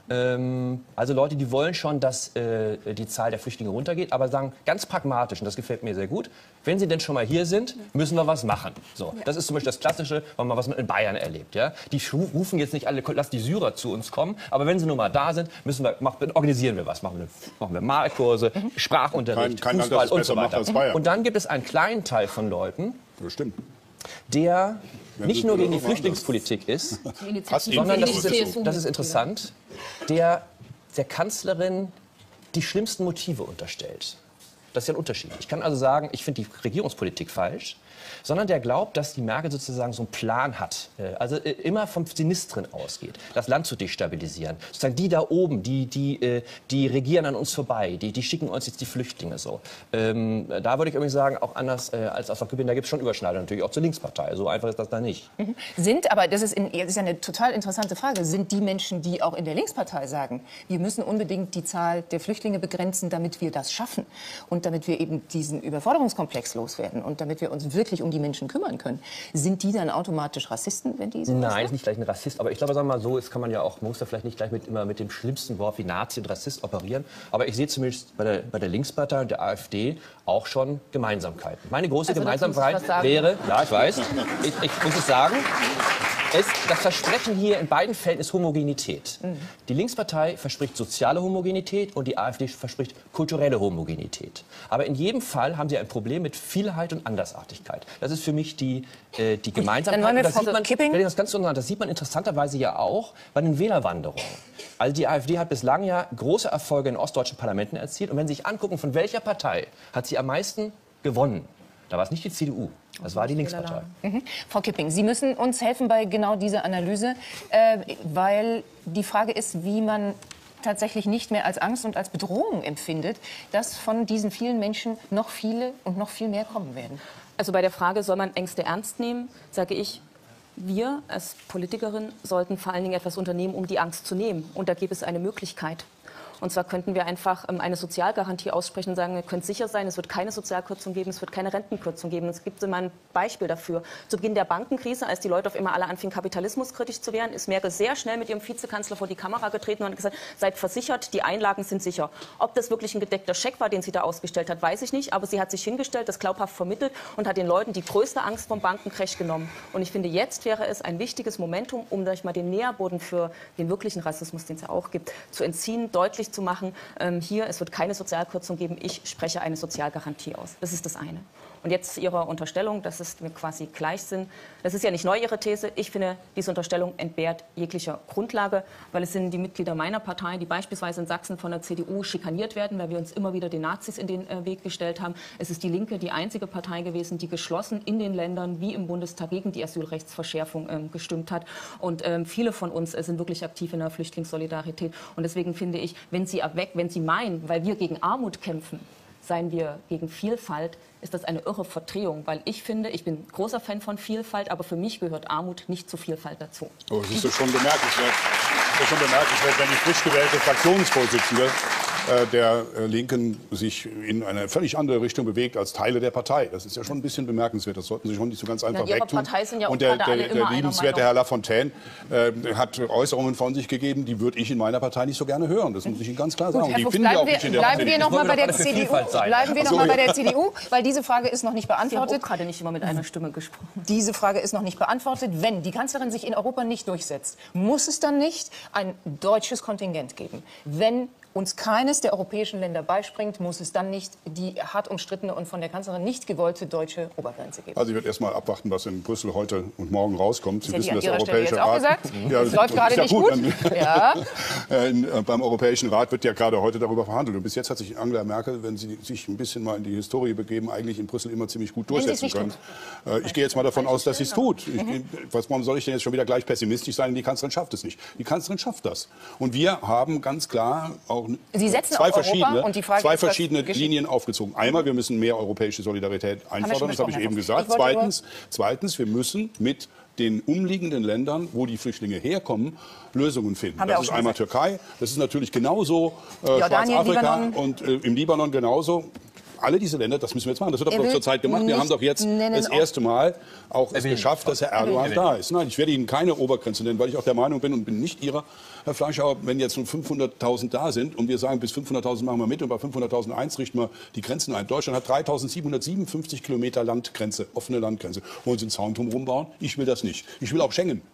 Speaker 8: Ähm, also Leute, die wollen schon, dass äh, die Zahl der Flüchtlinge runtergeht, aber sagen ganz pragmatisch, und das gefällt mir sehr gut, wenn sie denn schon mal hier sind, müssen wir was machen. So, das ist zum Beispiel das Klassische, was man was man in Bayern erlebt. Ja? Die rufen jetzt nicht alle, lass die Syrer zu uns kommen, aber wenn sie nun mal da sind, müssen wir, machen, organisieren wir was. Machen wir, machen wir Malkurse, mhm. Sprachunterricht, kein, kein Fußball und so weiter. Und dann gibt es einen kleinen Teil von Leuten,
Speaker 7: Bestimmt.
Speaker 8: der nicht nur gegen die Flüchtlingspolitik ist, sondern, das ist, das ist interessant, der der Kanzlerin die schlimmsten Motive unterstellt. Das ist ja ein Unterschied. Ich kann also sagen, ich finde die Regierungspolitik falsch, sondern der glaubt, dass die Merkel sozusagen so einen Plan hat, äh, also äh, immer vom Sinistren ausgeht, das Land zu destabilisieren. Sozusagen die da oben, die, die, äh, die regieren an uns vorbei, die, die schicken uns jetzt die Flüchtlinge so. Ähm, da würde ich übrigens sagen, auch anders äh, als auf der Küppe, da gibt es schon Überschneidungen natürlich auch zur Linkspartei. So einfach ist das da nicht.
Speaker 1: Mhm. Sind aber, das ist, in, das ist eine total interessante Frage, sind die Menschen, die auch in der Linkspartei sagen, wir müssen unbedingt die Zahl der Flüchtlinge begrenzen, damit wir das schaffen und damit wir eben diesen Überforderungskomplex loswerden und damit wir uns wirklich um die Menschen kümmern können, sind die dann automatisch Rassisten, wenn die so
Speaker 8: Nein, ist nicht gleich ein Rassist, aber ich glaube, sagen wir mal so, es kann man ja auch, man muss ja vielleicht nicht gleich mit, immer mit dem schlimmsten Wort wie Nazi und Rassist operieren, aber ich sehe zumindest bei der, bei der Linkspartei und der AfD auch schon Gemeinsamkeiten. Meine große
Speaker 1: also,
Speaker 8: Gemeinsamkeit wäre, ja, ich weiß, ich, ich muss es sagen, es, das Versprechen hier in beiden Fällen ist Homogenität. Mhm. Die Linkspartei verspricht soziale Homogenität und die AfD verspricht kulturelle Homogenität. Aber in jedem Fall haben sie ein Problem mit Vielheit und Andersartigkeit. Das ist für mich die, äh, die Gemeinsamkeit.
Speaker 1: Dann
Speaker 8: das,
Speaker 1: sieht
Speaker 8: man,
Speaker 1: Kipping.
Speaker 8: das, ganz das sieht man interessanterweise ja auch bei den Wählerwanderungen. Also die AfD hat bislang ja große Erfolge in ostdeutschen Parlamenten erzielt. Und wenn Sie sich angucken, von welcher Partei hat sie am meisten gewonnen, da war es nicht die C D U. Das war die Linkspartei.
Speaker 1: Mhm. Frau Kipping, Sie müssen uns helfen bei genau dieser Analyse, äh, weil die Frage ist, wie man tatsächlich nicht mehr als Angst und als Bedrohung empfindet, dass von diesen vielen Menschen noch viele und noch viel mehr kommen werden.
Speaker 9: Also bei der Frage, soll man Ängste ernst nehmen, sage ich, wir als Politikerin sollten vor allen Dingen etwas unternehmen, um die Angst zu nehmen. Und da gibt es eine Möglichkeit. Und zwar könnten wir einfach ähm, eine Sozialgarantie aussprechen und sagen, ihr könnt sicher sein, es wird keine Sozialkürzung geben, es wird keine Rentenkürzung geben. Es gibt immer ein Beispiel dafür. Zu Beginn der Bankenkrise, als die Leute auf einmal alle anfingen, kapitalismuskritisch zu werden, ist Merkel sehr schnell mit ihrem Vizekanzler vor die Kamera getreten und hat gesagt, seid versichert, die Einlagen sind sicher. Ob das wirklich ein gedeckter Scheck war, den sie da ausgestellt hat, weiß ich nicht. Aber sie hat sich hingestellt, das glaubhaft vermittelt und hat den Leuten die größte Angst vom Bankencrash genommen. Und ich finde, jetzt wäre es ein wichtiges Momentum, um euch mal den Nährboden für den wirklichen Rassismus, den es ja auch gibt, zu entziehen, deutlich zu machen, ähm, hier, es wird keine Sozialkürzung geben, ich spreche eine Sozialgarantie aus. Das ist das eine. Und jetzt zu Ihrer Unterstellung, dass es wir quasi gleich sind. Das ist ja nicht neu, Ihre These. Ich finde, diese Unterstellung entbehrt jeglicher Grundlage, weil es sind die Mitglieder meiner Partei, die beispielsweise in Sachsen von der C D U schikaniert werden, weil wir uns immer wieder den Nazis in den äh, Weg gestellt haben. Es ist die Linke, die einzige Partei gewesen, die geschlossen in den Ländern wie im Bundestag gegen die Asylrechtsverschärfung ähm, gestimmt hat. Und ähm, viele von uns äh, sind wirklich aktiv in der Flüchtlingssolidarität. Und deswegen finde ich, wenn Sie, erweck, wenn Sie meinen, weil wir gegen Armut kämpfen, seien wir gegen Vielfalt, ist das eine irre Verdrehung, weil ich finde, ich bin großer Fan von Vielfalt, aber für mich gehört Armut nicht zu Vielfalt dazu.
Speaker 7: Oh, das ist doch schon bemerkenswert. Das ist schon bemerkenswert, wenn die frisch gewählte Fraktionsvorsitzende äh, der äh, Linken sich in eine völlig andere Richtung bewegt als Teile der Partei. Das ist ja schon ein bisschen bemerkenswert. Das sollten Sie schon nicht so ganz einfach
Speaker 9: ja,
Speaker 7: wegtun.
Speaker 9: Partei sind ja auch
Speaker 7: Und der,
Speaker 9: der,
Speaker 7: der, der liebenswerte Herr Lafontaine äh, hat Äußerungen von sich gegeben, die würde ich in meiner Partei nicht so gerne hören. Das muss ich Ihnen ganz klar sagen.
Speaker 1: Gut,
Speaker 7: die
Speaker 1: Fuchs,
Speaker 7: finden wir auch
Speaker 1: wir,
Speaker 7: nicht in der
Speaker 1: bleiben wir noch mal bei der C D U. Bleiben wir noch
Speaker 7: so,
Speaker 1: mal
Speaker 7: ja.
Speaker 1: bei der C D U, weil diese Frage ist noch nicht beantwortet.
Speaker 9: Sie haben auch gerade nicht immer mit einer Stimme gesprochen.
Speaker 1: Diese Frage ist noch nicht beantwortet. Wenn die Kanzlerin sich in Europa nicht durchsetzt, muss es dann nicht ein deutsches Kontingent geben? Wenn uns keines der europäischen Länder beispringt, muss es dann nicht die hart umstrittene und von der Kanzlerin nicht gewollte deutsche Obergrenze geben?
Speaker 7: Also ich werde erst mal abwarten, was in Brüssel heute und morgen rauskommt. Sie
Speaker 1: Das
Speaker 7: wissen,
Speaker 1: hätte
Speaker 7: dass
Speaker 1: ich
Speaker 7: der
Speaker 1: an Ihrer Stelle
Speaker 7: Europäische
Speaker 1: jetzt auch
Speaker 7: Rat...
Speaker 1: gesagt.
Speaker 7: Ja,
Speaker 1: das läuft gerade
Speaker 7: ja,
Speaker 1: nicht
Speaker 7: gut.
Speaker 1: gut. Ja.
Speaker 7: In, äh, beim Europäischen Rat wird ja gerade heute darüber verhandelt. Und bis jetzt hat sich Angela Merkel, wenn sie sich ein bisschen mal in die Historie begeben, eigentlich in Brüssel immer ziemlich gut durchsetzen können. Äh, ich gehe jetzt mal davon aus, dass sie es tut. Ich, mhm. was, warum soll ich denn jetzt schon wieder gleich pessimistisch sein? Die Kanzlerin schafft es nicht. Die Kanzlerin schafft das. Und wir haben ganz klar auch
Speaker 1: Sie setzen
Speaker 7: zwei
Speaker 1: auf Europa
Speaker 7: verschiedene,
Speaker 1: und die Frage
Speaker 7: zwei
Speaker 1: ist,
Speaker 7: verschiedene Linien aufgezogen. Einmal, wir müssen mehr europäische Solidarität einfordern, das habe ich eben gesagt.
Speaker 1: Ich
Speaker 7: Zweitens, zweitens, wir müssen mit den umliegenden Ländern, wo die Flüchtlinge herkommen, Lösungen finden.
Speaker 1: Haben wir
Speaker 7: das ist einmal
Speaker 1: gesagt.
Speaker 7: Türkei, das ist natürlich genauso äh,
Speaker 1: Jordanien,
Speaker 7: Schwarzafrika
Speaker 1: Libanon.
Speaker 7: und äh, im Libanon genauso. Alle diese Länder, das müssen wir jetzt machen. Das wird
Speaker 1: Er
Speaker 7: doch
Speaker 1: will
Speaker 7: zur Zeit gemacht. Wir haben doch jetzt
Speaker 1: nennen,
Speaker 7: das erste Mal auch es geschafft, dass Herr Erdogan da ist. Nein, ich werde Ihnen keine Obergrenze nennen, weil ich auch der Meinung bin und bin nicht Ihrer, Herr Fleischhauer, wenn jetzt nur fünfhunderttausend da sind und wir sagen, bis fünfhunderttausend machen wir mit und bei fünfhunderttausendeins richten wir die Grenzen ein. Deutschland hat dreitausendsiebenhundertsiebenundfünfzig Kilometer Landgrenze, offene Landgrenze. Wollen Sie einen Zaun drumherum bauen? Ich will das nicht. Ich will auch Schengen.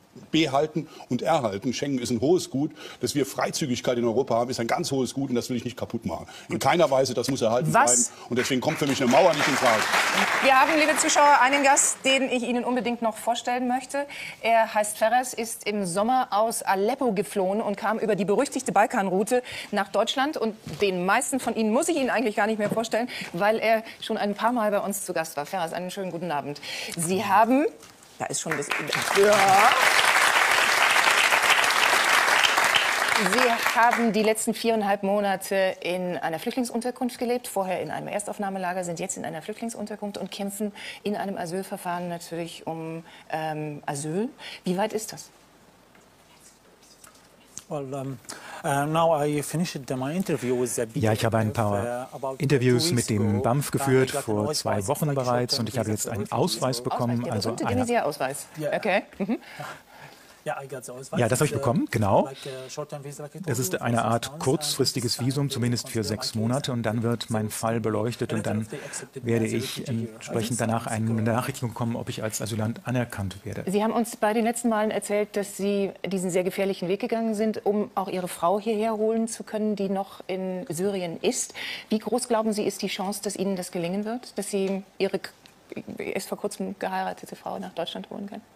Speaker 7: behalten und erhalten. Schengen ist ein hohes Gut. Dass wir Freizügigkeit in Europa haben, ist ein ganz hohes Gut und das will ich nicht kaputt machen. In keiner Weise, das muss erhalten
Speaker 1: Was?
Speaker 7: bleiben. Und deswegen kommt für mich eine Mauer nicht in Frage.
Speaker 1: Wir haben, liebe Zuschauer, einen Gast, den ich Ihnen unbedingt noch vorstellen möchte. Er heißt Ferres, ist im Sommer aus Aleppo geflohen und kam über die berüchtigte Balkanroute nach Deutschland. Und den meisten von Ihnen muss ich Ihnen eigentlich gar nicht mehr vorstellen, weil er schon ein paar Mal bei uns zu Gast war. Ferres, einen schönen guten Abend. Sie haben... Da ist schon das... Ja. Sie haben die letzten viereinhalb Monate in einer Flüchtlingsunterkunft gelebt, vorher in einem Erstaufnahmelager, sind jetzt in einer Flüchtlingsunterkunft und kämpfen in einem Asylverfahren natürlich um ähm, Asyl. Wie weit ist das?
Speaker 11: Ja, ich habe ein paar Interviews mit dem B A M F geführt, vor zwei Wochen bereits, und ich habe jetzt einen Ausweis bekommen.
Speaker 1: Also einen Ausweis. Okay. Mhm.
Speaker 11: Ja, das habe ich bekommen, genau. Das ist eine Art kurzfristiges Visum, zumindest für sechs Monate. Und dann wird mein Fall beleuchtet und dann werde ich entsprechend danach eine Benachrichtigung bekommen, ob ich als Asylant anerkannt werde.
Speaker 1: Sie haben uns bei den letzten Malen erzählt, dass Sie diesen sehr gefährlichen Weg gegangen sind, um auch Ihre Frau hierher holen zu können, die noch in Syrien ist. Wie groß, glauben Sie, ist die Chance, dass Ihnen das gelingen wird, dass Sie Ihre erst vor kurzem geheiratete Frau nach Deutschland holen können?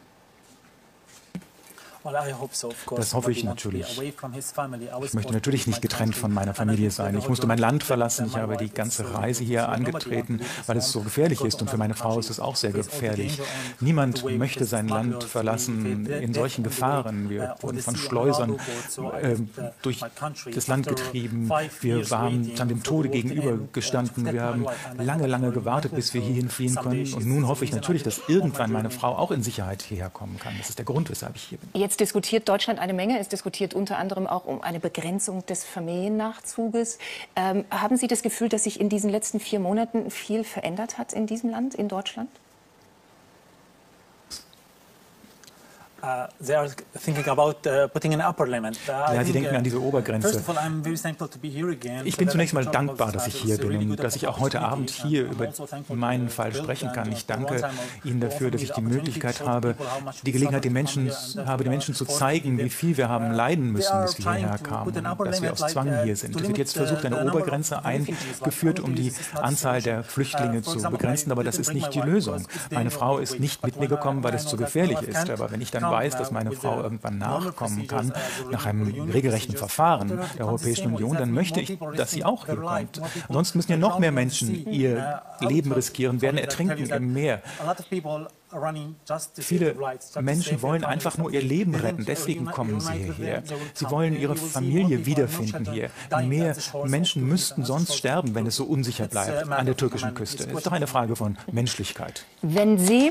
Speaker 11: Das hoffe ich natürlich. Ich möchte natürlich nicht getrennt von meiner Familie sein. Ich musste mein Land verlassen. Ich habe die ganze Reise hier angetreten, weil es so gefährlich ist. Und für meine Frau ist es auch sehr gefährlich. Niemand möchte sein Land verlassen in solchen Gefahren. Wir wurden von Schleusern äh, durch das Land getrieben. Wir haben dann dem Tode gegenübergestanden. Wir haben lange, lange gewartet, bis wir hierhin fliehen können. Und nun hoffe ich natürlich, dass irgendwann meine Frau auch in Sicherheit hierher kommen kann. Das ist der Grund, weshalb ich hier bin.
Speaker 1: Jetzt diskutiert Deutschland eine Menge. Es diskutiert unter anderem auch um eine Begrenzung des Familiennachzuges. Ähm, haben Sie das Gefühl, dass sich in diesen letzten vier Monaten viel verändert hat in diesem Land, in Deutschland?
Speaker 11: Ja, sie denken an diese Obergrenze. Ich bin zunächst mal dankbar, dass ich hier bin und dass ich auch heute Abend hier über meinen Fall sprechen kann. Ich danke Ihnen dafür, dass ich die Möglichkeit habe, die Gelegenheit, den Menschen, habe, den Menschen zu zeigen, wie viel wir haben leiden müssen, bis wir hierher kamen und dass wir aus Zwang hier sind. Es wird jetzt versucht, eine Obergrenze eingeführt, um die Anzahl der Flüchtlinge zu begrenzen, aber das ist nicht die Lösung. Meine Frau ist nicht mit mir gekommen, weil es zu gefährlich ist, aber wenn ich dann weiß, dass meine Frau irgendwann nachkommen kann, nach einem regelrechten Verfahren der Europäischen Union, dann möchte ich, dass sie auch hier kommt. Ansonsten müssen ja noch mehr Menschen ihr Leben riskieren, werden ertrinken im Meer. Viele Menschen wollen einfach nur ihr Leben retten, deswegen kommen sie hierher. Sie wollen ihre Familie wiederfinden hier. Mehr Menschen müssten sonst sterben, wenn es so unsicher bleibt an der türkischen Küste. Es ist doch eine Frage von Menschlichkeit.
Speaker 1: Wenn Sie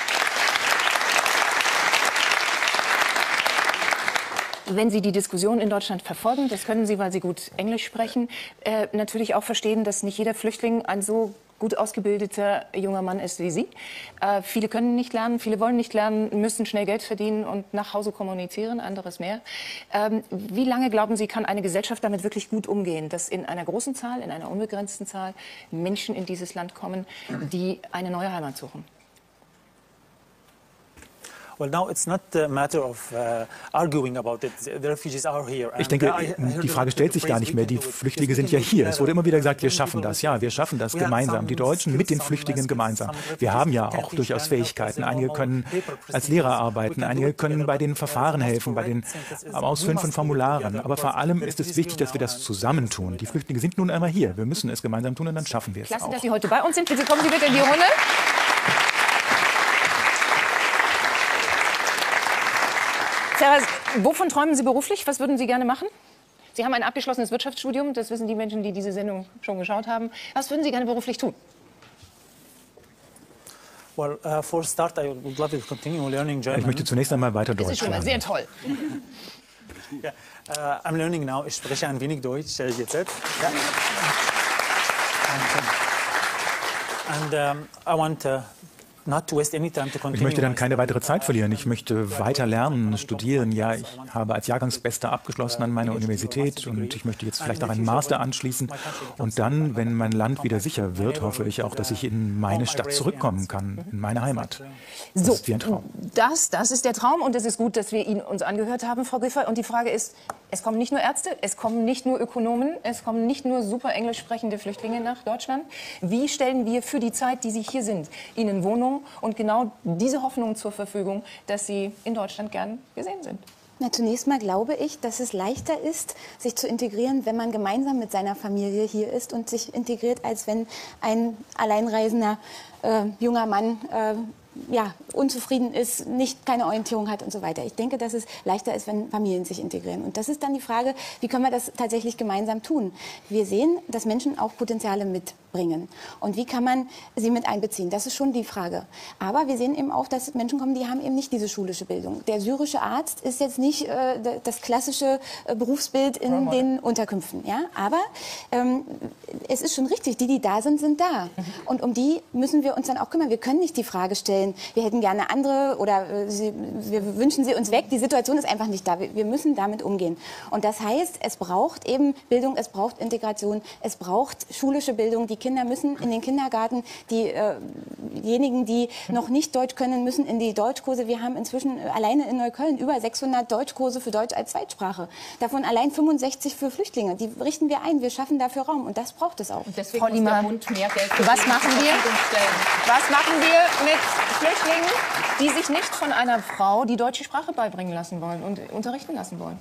Speaker 1: Wenn Sie die Diskussion in Deutschland verfolgen, das können Sie, weil Sie gut Englisch sprechen, äh, natürlich auch verstehen, dass nicht jeder Flüchtling ein so gut ausgebildeter junger Mann ist wie Sie. Äh, viele können nicht lernen, viele wollen nicht lernen, müssen schnell Geld verdienen und nach Hause kommunizieren, anderes mehr. Ähm, wie lange, glauben Sie, kann eine Gesellschaft damit wirklich gut umgehen, dass in einer großen Zahl, in einer unbegrenzten Zahl Menschen in dieses Land kommen, die eine neue Heimat suchen?
Speaker 11: Ich denke, die Frage stellt sich gar nicht mehr. Die Flüchtlinge sind ja hier. Es wurde immer wieder gesagt, wir schaffen das. Ja, wir schaffen das gemeinsam. Die Deutschen mit den Flüchtlingen gemeinsam. Wir haben ja auch durchaus Fähigkeiten. Einige können als Lehrer arbeiten, einige können bei den Verfahren helfen, bei den Ausfüllen von Formularen. Aber vor allem ist es wichtig, dass wir das zusammentun. Die Flüchtlinge sind nun einmal hier. Wir müssen es gemeinsam tun und dann schaffen wir es
Speaker 1: Klasse,
Speaker 11: auch.
Speaker 1: dass Sie heute bei uns sind. Bitte kommen Sie bitte in die Runde. Ferres, wovon träumen Sie beruflich? Was würden Sie gerne machen? Sie haben ein abgeschlossenes Wirtschaftsstudium, das wissen die Menschen, die diese Sendung schon geschaut haben. Was würden Sie gerne beruflich tun?
Speaker 11: Ich möchte zunächst einmal weiter Deutsch lernen.
Speaker 1: Das ist schon mal sehr toll.
Speaker 11: Ja, uh, I'm learning now. Ich spreche ein wenig Deutsch äh, jetzt. Ja. And um, I want uh, Ich möchte dann keine weitere Zeit verlieren. Ich möchte weiter lernen, studieren. Ja, ich habe als Jahrgangsbester abgeschlossen an meiner Universität und ich möchte jetzt vielleicht auch einen Master anschließen. Und dann, wenn mein Land wieder sicher wird, hoffe ich auch, dass ich in meine Stadt zurückkommen kann, in meine Heimat. Das
Speaker 1: so,
Speaker 11: ist wie ein Traum.
Speaker 1: Das, das ist der Traum und es ist gut, dass wir ihn uns angehört haben, Frau Giffey. Und die Frage ist, es kommen nicht nur Ärzte, es kommen nicht nur Ökonomen, es kommen nicht nur super englisch sprechende Flüchtlinge nach Deutschland. Wie stellen wir für die Zeit, die sie hier sind, ihnen Wohnungen und genau diese Hoffnung zur Verfügung, dass sie in Deutschland gern gesehen sind?
Speaker 10: Na, zunächst mal glaube ich, dass es leichter ist, sich zu integrieren, wenn man gemeinsam mit seiner Familie hier ist und sich integriert, als wenn ein alleinreisender äh, junger Mann äh, ja, unzufrieden ist, nicht keine Orientierung hat und so weiter. Ich denke, dass es leichter ist, wenn Familien sich integrieren. Und das ist dann die Frage, wie können wir das tatsächlich gemeinsam tun? Wir sehen, dass Menschen auch Potenziale mitbringen. Und wie kann man sie mit einbeziehen? Das ist schon die Frage. Aber wir sehen eben auch, dass Menschen kommen, die haben eben nicht diese schulische Bildung. Der syrische Arzt ist jetzt nicht äh, das klassische äh, Berufsbild in den Unterkünften. Ja? Aber ähm, es ist schon richtig, die, die da sind, sind da. Mhm. Und um die müssen wir uns dann auch kümmern. Wir können nicht die Frage stellen, wir hätten gerne andere oder äh, sie, wir wünschen sie uns weg. Die Situation ist einfach nicht da. Wir, wir müssen damit umgehen. Und das heißt, es braucht eben Bildung, es braucht Integration, es braucht schulische Bildung. Die Kinder müssen in den Kindergarten, äh, diejenigen, die noch nicht Deutsch können, müssen in die Deutschkurse. Wir haben inzwischen alleine in Neukölln über sechshundert Deutschkurse für Deutsch als Zweitsprache. Davon allein fünfundsechzig für Flüchtlinge. Die richten wir ein. Wir schaffen dafür Raum. Und das braucht es auch.
Speaker 1: Und deswegen muss der Bund mehr Geld für was machen wir? Was machen wir mit Flüchtlingen, die sich nicht von einer Frau die deutsche Sprache beibringen lassen wollen und unterrichten lassen wollen?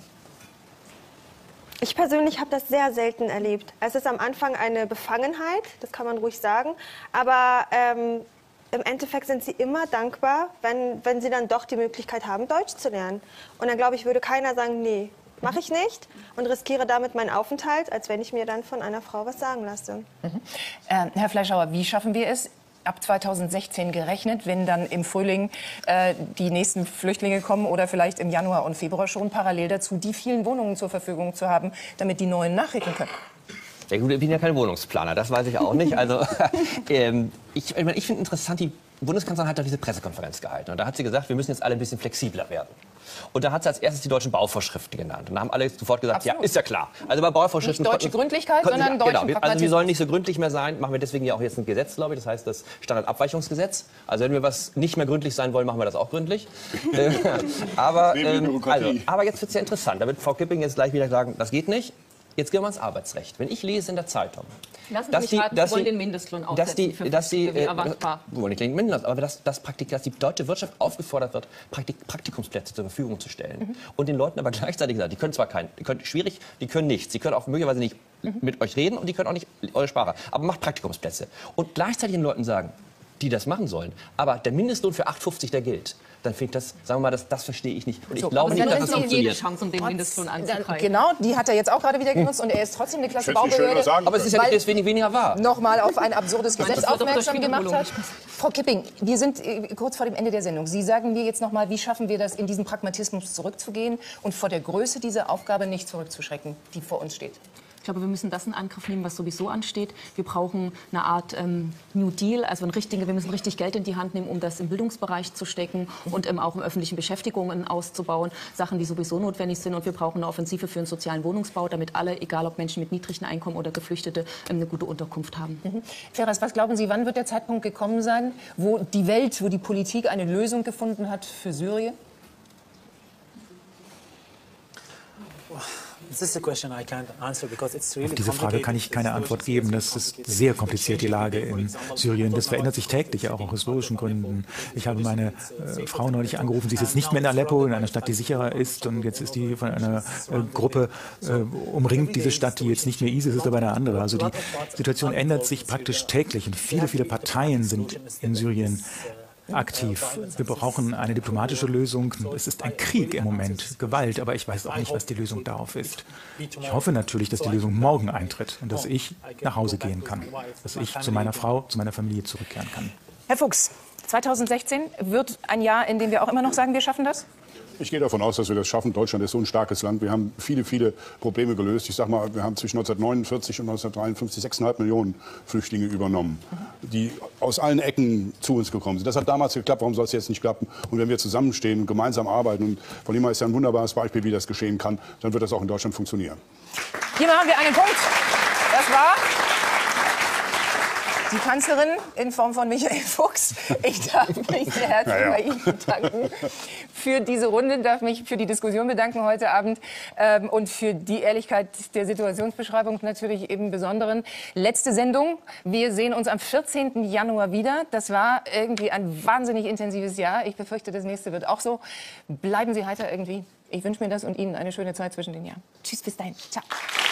Speaker 3: Ich persönlich habe das sehr selten erlebt. Es ist am Anfang eine Befangenheit, das kann man ruhig sagen. Aber ähm, im Endeffekt sind sie immer dankbar, wenn, wenn sie dann doch die Möglichkeit haben, Deutsch zu lernen. Und dann, glaube ich, würde keiner sagen, nee, mache ich nicht und riskiere damit meinen Aufenthalt, als wenn ich mir dann von einer Frau was sagen lasse.
Speaker 1: Mhm. Äh, Herr Fleischhauer, wie schaffen wir es? Ab zweitausendsechzehn gerechnet, wenn dann im Frühling äh, die nächsten Flüchtlinge kommen oder vielleicht im Januar und Februar schon parallel dazu, die vielen Wohnungen zur Verfügung zu haben, damit die Neuen nachrücken können.
Speaker 8: Ja gut, ich bin ja kein Wohnungsplaner, das weiß ich auch nicht. Also ähm, ich, ich, ich finde interessant, die Bundeskanzlerin hat da diese Pressekonferenz gehalten und da hat sie gesagt, wir müssen jetzt alle ein bisschen flexibler werden. Und da hat sie als erstes die deutschen Bauvorschriften genannt. Und da haben alle sofort gesagt, Absolut. ja, ist ja klar. Also bei Bauvorschriften...
Speaker 1: Nicht deutsche Gründlichkeit, sondern
Speaker 8: ja,
Speaker 1: deutschen
Speaker 8: genau. Also wir sollen nicht so gründlich mehr sein. Machen wir deswegen ja auch jetzt ein Gesetz, glaube ich. Das heißt das Standardabweichungsgesetz. Also wenn wir was nicht mehr gründlich sein wollen, machen wir das auch gründlich. aber, ähm, also, aber jetzt wird es ja interessant. Da wird Frau Kipping jetzt gleich wieder sagen, das geht nicht. Jetzt gehen wir ans Arbeitsrecht. Wenn ich lese in der Zeitung,
Speaker 9: Lassen Sie
Speaker 8: dass
Speaker 9: mich
Speaker 8: die,
Speaker 9: raten,
Speaker 8: dass
Speaker 9: Sie wollen
Speaker 8: die,
Speaker 9: den Mindestlohn
Speaker 8: dass
Speaker 9: aufsetzen
Speaker 8: die,
Speaker 9: für
Speaker 8: dass die,
Speaker 9: wie
Speaker 8: äh,
Speaker 9: erwartbar.
Speaker 8: wollen nicht den Mindestlohn, aber dass, dass, Praktik, dass die deutsche Wirtschaft aufgefordert wird, Praktik, Praktikumsplätze zur Verfügung zu stellen. Mhm. Und den Leuten aber gleichzeitig gesagt, die können zwar kein, die können schwierig, die können nichts, sie können auch möglicherweise nicht mhm. mit euch reden und die können auch nicht eure Sprache, aber macht Praktikumsplätze. Und gleichzeitig den Leuten sagen, die das machen sollen, aber der Mindestlohn für acht Euro fünfzig, der gilt. Dann finde ich das, sagen wir mal, das, das verstehe ich nicht. Und ich
Speaker 1: so,
Speaker 8: glaube nicht, dass das funktioniert.
Speaker 9: Jede Chance, um den Mindestlohn anzugreifen.
Speaker 1: Genau, die hat er jetzt auch gerade wieder genutzt und er ist trotzdem eine klasse Baubehörde.
Speaker 8: Aber es ist ja nicht deswegen weniger wahr.
Speaker 1: Nochmal auf ein absurdes Gesetz aufmerksam gemacht hat. Frau Kipping, wir sind kurz vor dem Ende der Sendung. Sie sagen mir jetzt nochmal, wie schaffen wir das, in diesen Pragmatismus zurückzugehen und vor der Größe dieser Aufgabe nicht zurückzuschrecken, die vor uns steht?
Speaker 9: Ich glaube, wir müssen das in Angriff nehmen, was sowieso ansteht. Wir brauchen eine Art ähm, New Deal, also ein richtige, wir müssen richtig Geld in die Hand nehmen, um das im Bildungsbereich zu stecken und ähm, auch in öffentlichen Beschäftigungen auszubauen. Sachen, die sowieso notwendig sind. Und wir brauchen eine Offensive für den sozialen Wohnungsbau, damit alle, egal ob Menschen mit niedrigen Einkommen oder Geflüchtete, ähm, eine gute Unterkunft haben.
Speaker 1: Mhm. Ferraz, was glauben Sie, wann wird der Zeitpunkt gekommen sein, wo die Welt, wo die Politik eine Lösung gefunden hat für Syrien?
Speaker 11: Auf diese Frage kann ich keine Antwort geben. Das ist sehr kompliziert, die Lage in Syrien. Das verändert sich täglich, auch aus historischen Gründen. Ich habe meine äh, Frau neulich angerufen. Sie ist jetzt nicht mehr in Aleppo, in einer Stadt, die sicherer ist. Und jetzt ist die von einer äh, Gruppe äh, umringt, diese Stadt, die jetzt nicht mehr ISIS ist, aber eine andere. Also die Situation ändert sich praktisch täglich. Und viele, viele Parteien sind in Syrien aktiv. Wir brauchen eine diplomatische Lösung. Es ist ein Krieg im Moment, Gewalt, aber ich weiß auch nicht, was die Lösung darauf ist. Ich hoffe natürlich, dass die Lösung morgen eintritt und dass ich nach Hause gehen kann, dass ich zu meiner Frau, zu meiner Familie zurückkehren kann.
Speaker 1: Herr Fuchs, zweitausendsechzehn wird ein Jahr, in dem wir auch immer noch sagen, wir schaffen das?
Speaker 7: Ich gehe davon aus, dass wir das schaffen. Deutschland ist so ein starkes Land. Wir haben viele, viele Probleme gelöst. Ich sage mal, wir haben zwischen neunzehnhundertneunundvierzig und neunzehnhundertdreiundfünfzig sechs Komma fünf Millionen Flüchtlinge übernommen, die aus allen Ecken zu uns gekommen sind. Das hat damals geklappt. Warum soll es jetzt nicht klappen? Und wenn wir zusammenstehen und gemeinsam arbeiten, und Frau Lima ist ja ein wunderbares Beispiel, wie das geschehen kann, dann wird das auch in Deutschland funktionieren.
Speaker 1: Hier haben wir einen Punkt. Das war die Kanzlerin in Form von Michael Fuchs. Ich darf mich sehr herzlich ja, ja. bei Ihnen bedanken für diese Runde, darf mich für die Diskussion bedanken heute Abend ähm, und für die Ehrlichkeit der Situationsbeschreibung natürlich im Besonderen. Letzte Sendung. Wir sehen uns am vierzehnten Januar wieder. Das war irgendwie ein wahnsinnig intensives Jahr. Ich befürchte, das nächste wird auch so. Bleiben Sie heiter irgendwie. Ich wünsche mir das und Ihnen eine schöne Zeit zwischen den Jahren. Tschüss, bis dahin. Ciao.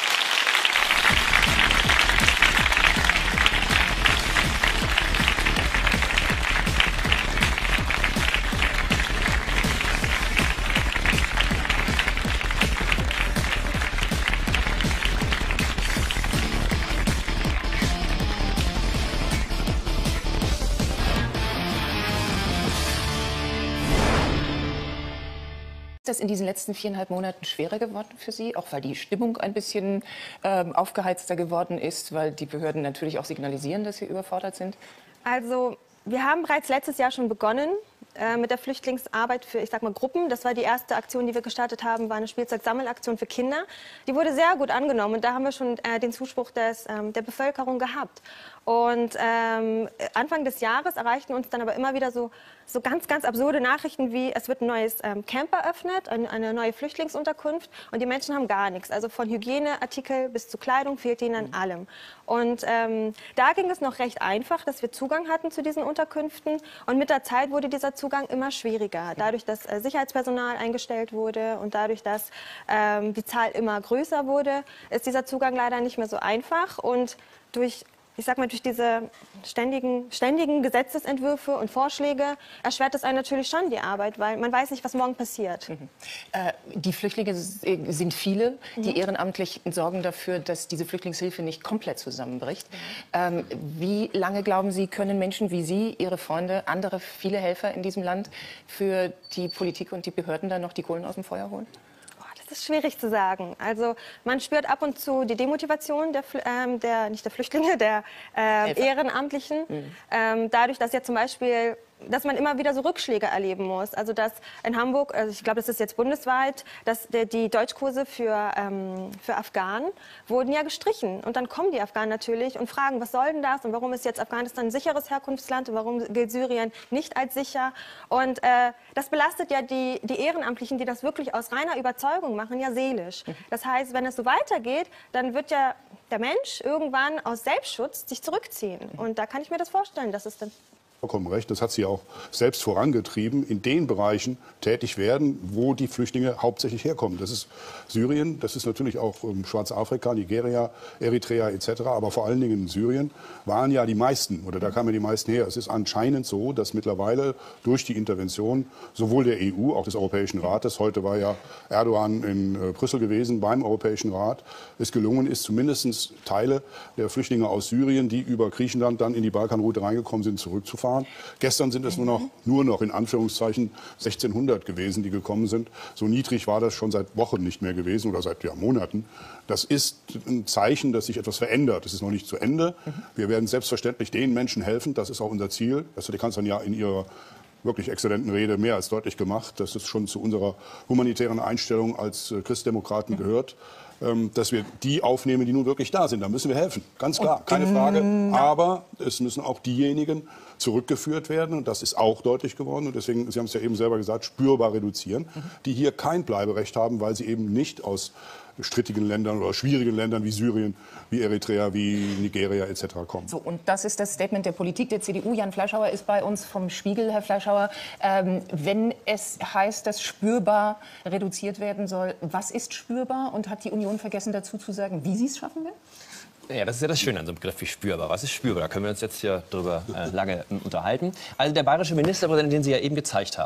Speaker 1: Ist das in diesen letzten viereinhalb Monaten schwerer geworden für Sie, auch weil die Stimmung ein bisschen ähm, aufgeheizter geworden ist, weil die Behörden natürlich auch signalisieren, dass sie überfordert sind?
Speaker 3: Also wir haben bereits letztes Jahr schon begonnen äh, mit der Flüchtlingsarbeit für, ich sag mal, Gruppen. Das war die erste Aktion, die wir gestartet haben, war eine Spielzeugsammelaktion für Kinder. Die wurde sehr gut angenommen und da haben wir schon äh, den Zuspruch des, ähm, der Bevölkerung gehabt. Und ähm, Anfang des Jahres erreichten uns dann aber immer wieder so, so ganz, ganz absurde Nachrichten wie, es wird ein neues ähm, Camp eröffnet, ein, eine neue Flüchtlingsunterkunft und die Menschen haben gar nichts. Also von Hygieneartikel bis zu Kleidung fehlt ihnen an allem. Und ähm, da ging es noch recht einfach, dass wir Zugang hatten zu diesen Unterkünften und mit der Zeit wurde dieser Zugang immer schwieriger. Dadurch, dass äh, Sicherheitspersonal eingestellt wurde und dadurch, dass ähm, die Zahl immer größer wurde, ist dieser Zugang leider nicht mehr so einfach und durch Ich sag mal, durch diese ständigen, ständigen Gesetzesentwürfe und Vorschläge erschwert es einen natürlich schon die Arbeit, weil man weiß nicht, was morgen passiert.
Speaker 1: Mhm. Äh, die Flüchtlinge sind viele, die mhm. ehrenamtlich sorgen dafür, dass diese Flüchtlingshilfe nicht komplett zusammenbricht. Mhm. Ähm, wie lange, glauben Sie, können Menschen wie Sie, Ihre Freunde, andere viele Helfer in diesem Land für die Politik und die Behörden dann noch die Kohlen aus dem Feuer holen?
Speaker 3: Das ist schwierig zu sagen. Also man spürt ab und zu die Demotivation der, ähm, der nicht der Flüchtlinge, der äh, Ehrenamtlichen. Mhm. Ähm, dadurch, dass ja zum Beispiel, dass man immer wieder so Rückschläge erleben muss. Also dass in Hamburg, also ich glaube, das ist jetzt bundesweit, dass der, die Deutschkurse für, ähm, für Afghanen wurden ja gestrichen. Und dann kommen die Afghanen natürlich und fragen, was soll denn das und warum ist jetzt Afghanistan ein sicheres Herkunftsland und warum gilt Syrien nicht als sicher. Und äh, das belastet ja die, die Ehrenamtlichen, die das wirklich aus reiner Überzeugung machen, ja seelisch. Das heißt, wenn es so weitergeht, dann wird ja der Mensch irgendwann aus Selbstschutz sich zurückziehen. Und da kann ich mir das vorstellen, dass es dann
Speaker 7: vollkommen recht, das hat sie auch selbst vorangetrieben, in den Bereichen tätig werden, wo die Flüchtlinge hauptsächlich herkommen. Das ist Syrien, das ist natürlich auch ähm, Schwarzafrika, Nigeria, Eritrea et cetera. Aber vor allen Dingen in Syrien waren ja die meisten, oder da kamen die meisten her. Es ist anscheinend so, dass mittlerweile durch die Intervention sowohl der E U, auch des Europäischen Rates, heute war ja Erdogan in äh, Brüssel gewesen beim Europäischen Rat, es gelungen ist, zumindest Teile der Flüchtlinge aus Syrien, die über Griechenland dann in die Balkanroute reingekommen sind, zurückzufahren. Gestern sind es nur noch, nur noch in Anführungszeichen sechzehnhundert gewesen, die gekommen sind. So niedrig war das schon seit Wochen nicht mehr gewesen oder seit ja, Monaten. Das ist ein Zeichen, dass sich etwas verändert. Es ist noch nicht zu Ende. Wir werden selbstverständlich den Menschen helfen. Das ist auch unser Ziel. Das hat die Kanzlerin ja in ihrer wirklich exzellenten Rede mehr als deutlich gemacht. Das ist schon zu unserer humanitären Einstellung als Christdemokraten gehört. Dass wir die aufnehmen, die nun wirklich da sind. Da müssen wir helfen, ganz klar, keine Frage. Aber es müssen auch diejenigen zurückgeführt werden, und das ist auch deutlich geworden. Und deswegen, Sie haben es ja eben selber gesagt, spürbar reduzieren, die hier kein Bleiberecht haben, weil sie eben nicht aus strittigen Ländern oder schwierigen Ländern wie Syrien, wie Eritrea, wie Nigeria et cetera kommen.
Speaker 1: So, und das ist das Statement der Politik der C D U. Jan Fleischhauer ist bei uns vom Spiegel. Herr Fleischhauer, ähm, wenn es heißt, dass spürbar reduziert werden soll, was ist spürbar? Und hat die Union vergessen dazu zu sagen, wie sie es schaffen will?
Speaker 8: Ja, das ist ja das Schöne an so einem Begriff wie spürbar. Was ist spürbar? Da können wir uns jetzt hier drüber äh, lange äh, unterhalten. Also der bayerische Ministerpräsident, den Sie ja eben gezeigt haben, hat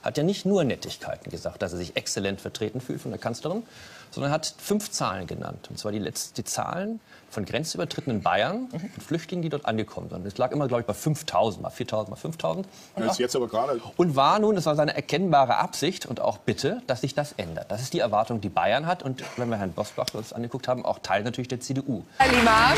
Speaker 8: hat ja nicht nur Nettigkeiten gesagt, dass er sich exzellent vertreten fühlt von der Kanzlerin, sondern hat fünf Zahlen genannt. Und zwar die, letzten, die Zahlen von Grenzübertritten in Bayern und Flüchtlingen, die dort angekommen sind. Das lag immer, glaube ich, bei fünftausend, mal viertausend, mal fünftausend. Und,
Speaker 7: ja, jetzt aber gerade
Speaker 8: und war nun, das war seine erkennbare Absicht und auch Bitte, dass sich das ändert. Das ist die Erwartung, die Bayern hat. Und wenn wir Herrn Bosbach uns angeguckt haben, auch Teil natürlich der C D U.
Speaker 1: Herr Lima,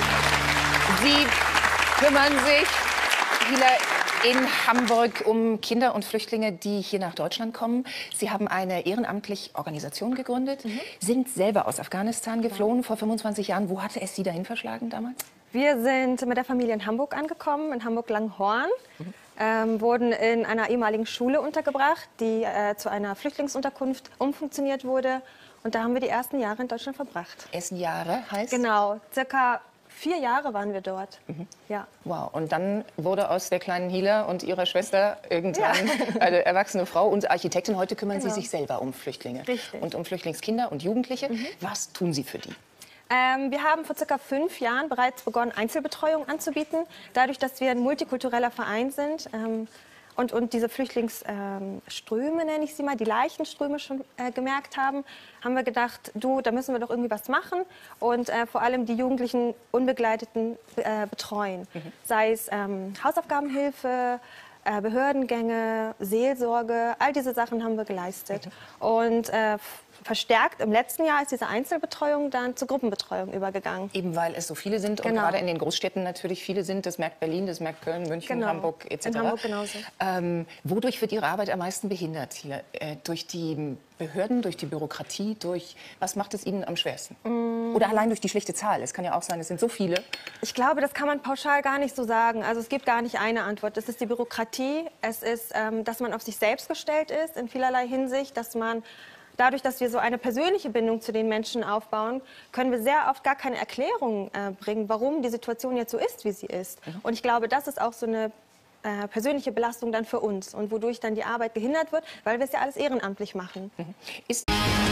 Speaker 1: Sie kümmern sich, Hila, in Hamburg um Kinder und Flüchtlinge, die hier nach Deutschland kommen. Sie haben eine ehrenamtliche Organisation gegründet, mhm. sind selber aus Afghanistan geflohen vor fünfundzwanzig Jahren. Wo hatte es Sie dahin verschlagen damals?
Speaker 3: Wir sind mit der Familie in Hamburg angekommen, in Hamburg-Langhorn. Mhm. Ähm, wurden in einer ehemaligen Schule untergebracht, die äh, zu einer Flüchtlingsunterkunft umfunktioniert wurde. Und da haben wir die ersten Jahre in Deutschland verbracht.
Speaker 1: Ersten Jahre heißt?
Speaker 3: Genau, circa vier Jahre waren wir dort. Mhm.
Speaker 1: Ja. Wow. Und dann wurde aus der kleinen Hila und ihrer Schwester irgendwann ja. eine erwachsene Frau und Architektin. Heute kümmern genau. Sie sich selber um Flüchtlinge. Richtig. Und um Flüchtlingskinder und Jugendliche. Mhm. Was tun Sie für die?
Speaker 3: Ähm, wir haben vor circa fünf Jahren bereits begonnen, Einzelbetreuung anzubieten. Dadurch, dass wir ein multikultureller Verein sind ähm, und, und diese Flüchtlingsströme, ähm, nenne ich sie mal, die Leichenströme schon äh, gemerkt haben, haben wir gedacht, du, da müssen wir doch irgendwie was machen und äh, vor allem die Jugendlichen Unbegleiteten äh, betreuen. Mhm. Sei es ähm, Hausaufgabenhilfe, äh, Behördengänge, Seelsorge, all diese Sachen haben wir geleistet. Mhm. Und äh, verstärkt im letzten Jahr ist diese Einzelbetreuung dann zur Gruppenbetreuung übergegangen.
Speaker 1: Eben weil es so viele sind
Speaker 3: genau.
Speaker 1: und gerade in den Großstädten natürlich viele sind. Das merkt Berlin, das merkt Köln, München,
Speaker 3: genau.
Speaker 1: Hamburg et cetera.
Speaker 3: In Hamburg genauso.
Speaker 1: Ähm, wodurch wird Ihre Arbeit am meisten behindert hier? Äh, durch die Behörden, durch die Bürokratie, durch was macht es Ihnen am schwersten? Mm. Oder allein durch die schlichte Zahl? Es kann ja auch sein, es sind so viele.
Speaker 3: Ich glaube, das kann man pauschal gar nicht so sagen. Also es gibt gar nicht eine Antwort. Es ist die Bürokratie, es ist, ähm, dass man auf sich selbst gestellt ist in vielerlei Hinsicht, dass man dadurch, dass wir so eine persönliche Bindung zu den Menschen aufbauen, können wir sehr oft gar keine Erklärung äh, bringen, warum die Situation jetzt so ist, wie sie ist. Mhm. Und ich glaube, das ist auch so eine äh, persönliche Belastung dann für uns und wodurch dann die Arbeit gehindert wird, weil wir es ja alles ehrenamtlich machen.
Speaker 1: Mhm. Ist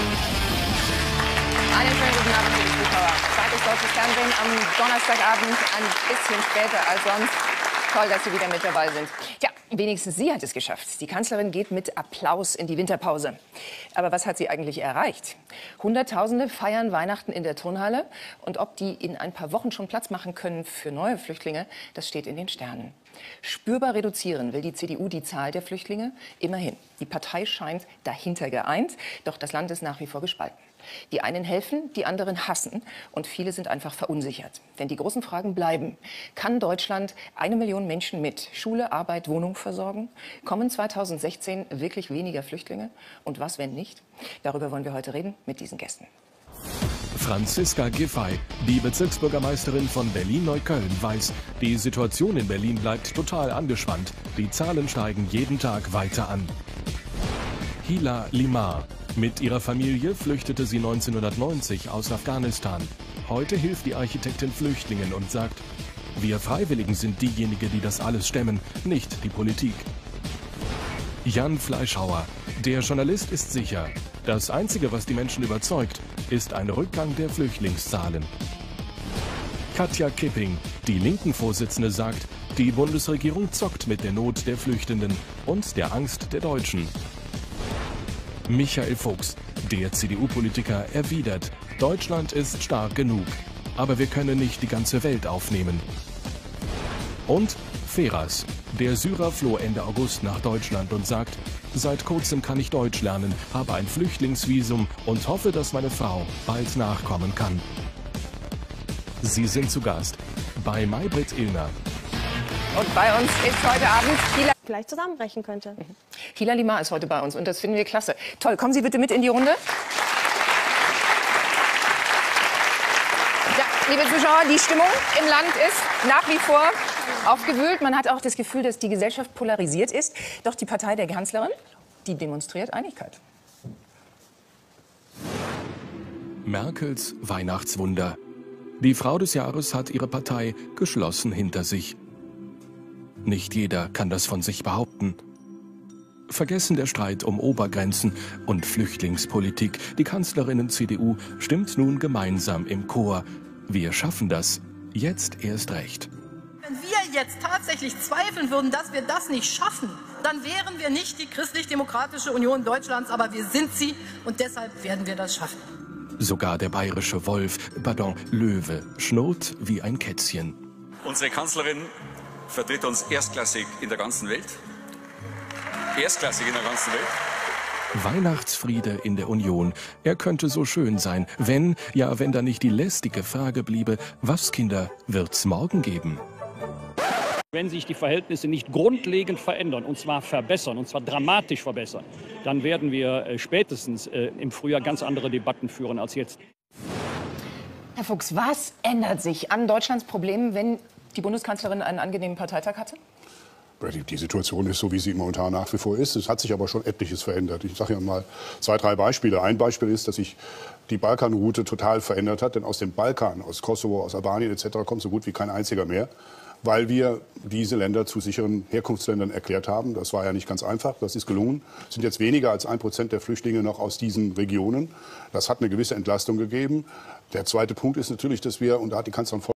Speaker 1: Einen schönen guten Abend, liebe Zuschauer. Zweites deutsches Fernsehen am Donnerstagabend, ein bisschen später als sonst. Toll, dass Sie wieder mit dabei sind. Ja, wenigstens sie hat es geschafft. Die Kanzlerin geht mit Applaus in die Winterpause. Aber was hat sie eigentlich erreicht? Hunderttausende feiern Weihnachten in der Turnhalle. Und ob die in ein paar Wochen schon Platz machen können für neue Flüchtlinge, das steht in den Sternen. Spürbar reduzieren will die C D U die Zahl der Flüchtlinge. Immerhin, die Partei scheint dahinter geeint. Doch das Land ist nach wie vor gespalten. Die einen helfen, die anderen hassen. Und viele sind einfach verunsichert. Denn die großen Fragen bleiben. Kann Deutschland eine Million Menschen mit Schule, Arbeit, Wohnung versorgen? Kommen zweitausendsechzehn wirklich weniger Flüchtlinge? Und was, wenn nicht? Darüber wollen wir heute reden mit diesen Gästen.
Speaker 2: Franziska Giffey, die Bezirksbürgermeisterin von Berlin-Neukölln, weiß, die Situation in Berlin bleibt total angespannt. Die Zahlen steigen jeden Tag weiter an. Hila Limar. Mit ihrer Familie flüchtete sie neunzehnhundertneunzig aus Afghanistan. Heute hilft die Architektin Flüchtlingen und sagt, wir Freiwilligen sind diejenigen, die das alles stemmen, nicht die Politik. Jan Fleischhauer. Der Journalist ist sicher, das Einzige, was die Menschen überzeugt, ist ein Rückgang der Flüchtlingszahlen. Katja Kipping. Die Linken-Vorsitzende sagt, die Bundesregierung zockt mit der Not der Flüchtenden und der Angst der Deutschen. Michael Fuchs, der C D U-Politiker, erwidert, Deutschland ist stark genug, aber wir können nicht die ganze Welt aufnehmen. Und Feras, der Syrer floh Ende August nach Deutschland und sagt, seit kurzem kann ich Deutsch lernen, habe ein Flüchtlingsvisum und hoffe, dass meine Frau bald nachkommen kann. Sie sind zu Gast bei Maybrit Illner.
Speaker 1: Und bei uns ist heute Abend Hila.
Speaker 3: Vielleicht zusammenbrechen könnte.
Speaker 1: Mhm. Hila Limar ist heute bei uns und das finden wir klasse. Toll, kommen Sie bitte mit in die Runde. Ja, liebe Zuschauer, die Stimmung im Land ist nach wie vor aufgewühlt. Man hat auch das Gefühl, dass die Gesellschaft polarisiert ist. Doch die Partei der Kanzlerin, die demonstriert Einigkeit.
Speaker 2: Merkels Weihnachtswunder. Die Frau des Jahres hat ihre Partei geschlossen hinter sich. Nicht jeder kann das von sich behaupten. Vergessen der Streit um Obergrenzen und Flüchtlingspolitik. Die Kanzlerinnen-C D U stimmt nun gemeinsam im Chor. Wir schaffen das. Jetzt erst recht.
Speaker 4: Wenn wir jetzt tatsächlich zweifeln würden, dass wir das nicht schaffen, dann wären wir nicht die Christlich-Demokratische Union Deutschlands, aber wir sind sie und deshalb werden wir das schaffen.
Speaker 2: Sogar der bayerische Wolf, pardon, Löwe, schnurrt wie ein Kätzchen.
Speaker 5: Unsere Kanzlerin vertritt uns erstklassig in der ganzen Welt. Erstklassig in der ganzen Welt.
Speaker 2: Weihnachtsfriede in der Union. Er könnte so schön sein, wenn, ja, wenn da nicht die lästige Frage bliebe, was, Kinder, wird's morgen geben?
Speaker 6: Wenn sich die Verhältnisse nicht grundlegend verändern, und zwar verbessern, und zwar dramatisch verbessern, dann werden wir äh, spätestens äh, im Frühjahr ganz andere Debatten führen als jetzt.
Speaker 1: Herr Fuchs, was ändert sich an Deutschlands Problemen, wenn die Bundeskanzlerin einen angenehmen Parteitag hatte?
Speaker 7: Die Situation ist so, wie sie momentan nach wie vor ist. Es hat sich aber schon etliches verändert. Ich sage ja mal zwei, drei Beispiele. Ein Beispiel ist, dass sich die Balkanroute total verändert hat. Denn aus dem Balkan, aus Kosovo, aus Albanien et cetera kommt so gut wie kein einziger mehr, weil wir diese Länder zu sicheren Herkunftsländern erklärt haben. Das war ja nicht ganz einfach. Das ist gelungen. Es sind jetzt weniger als ein Prozent der Flüchtlinge noch aus diesen Regionen. Das hat eine gewisse Entlastung gegeben. Der zweite Punkt ist natürlich, dass wir, und da hat die Kanzlerin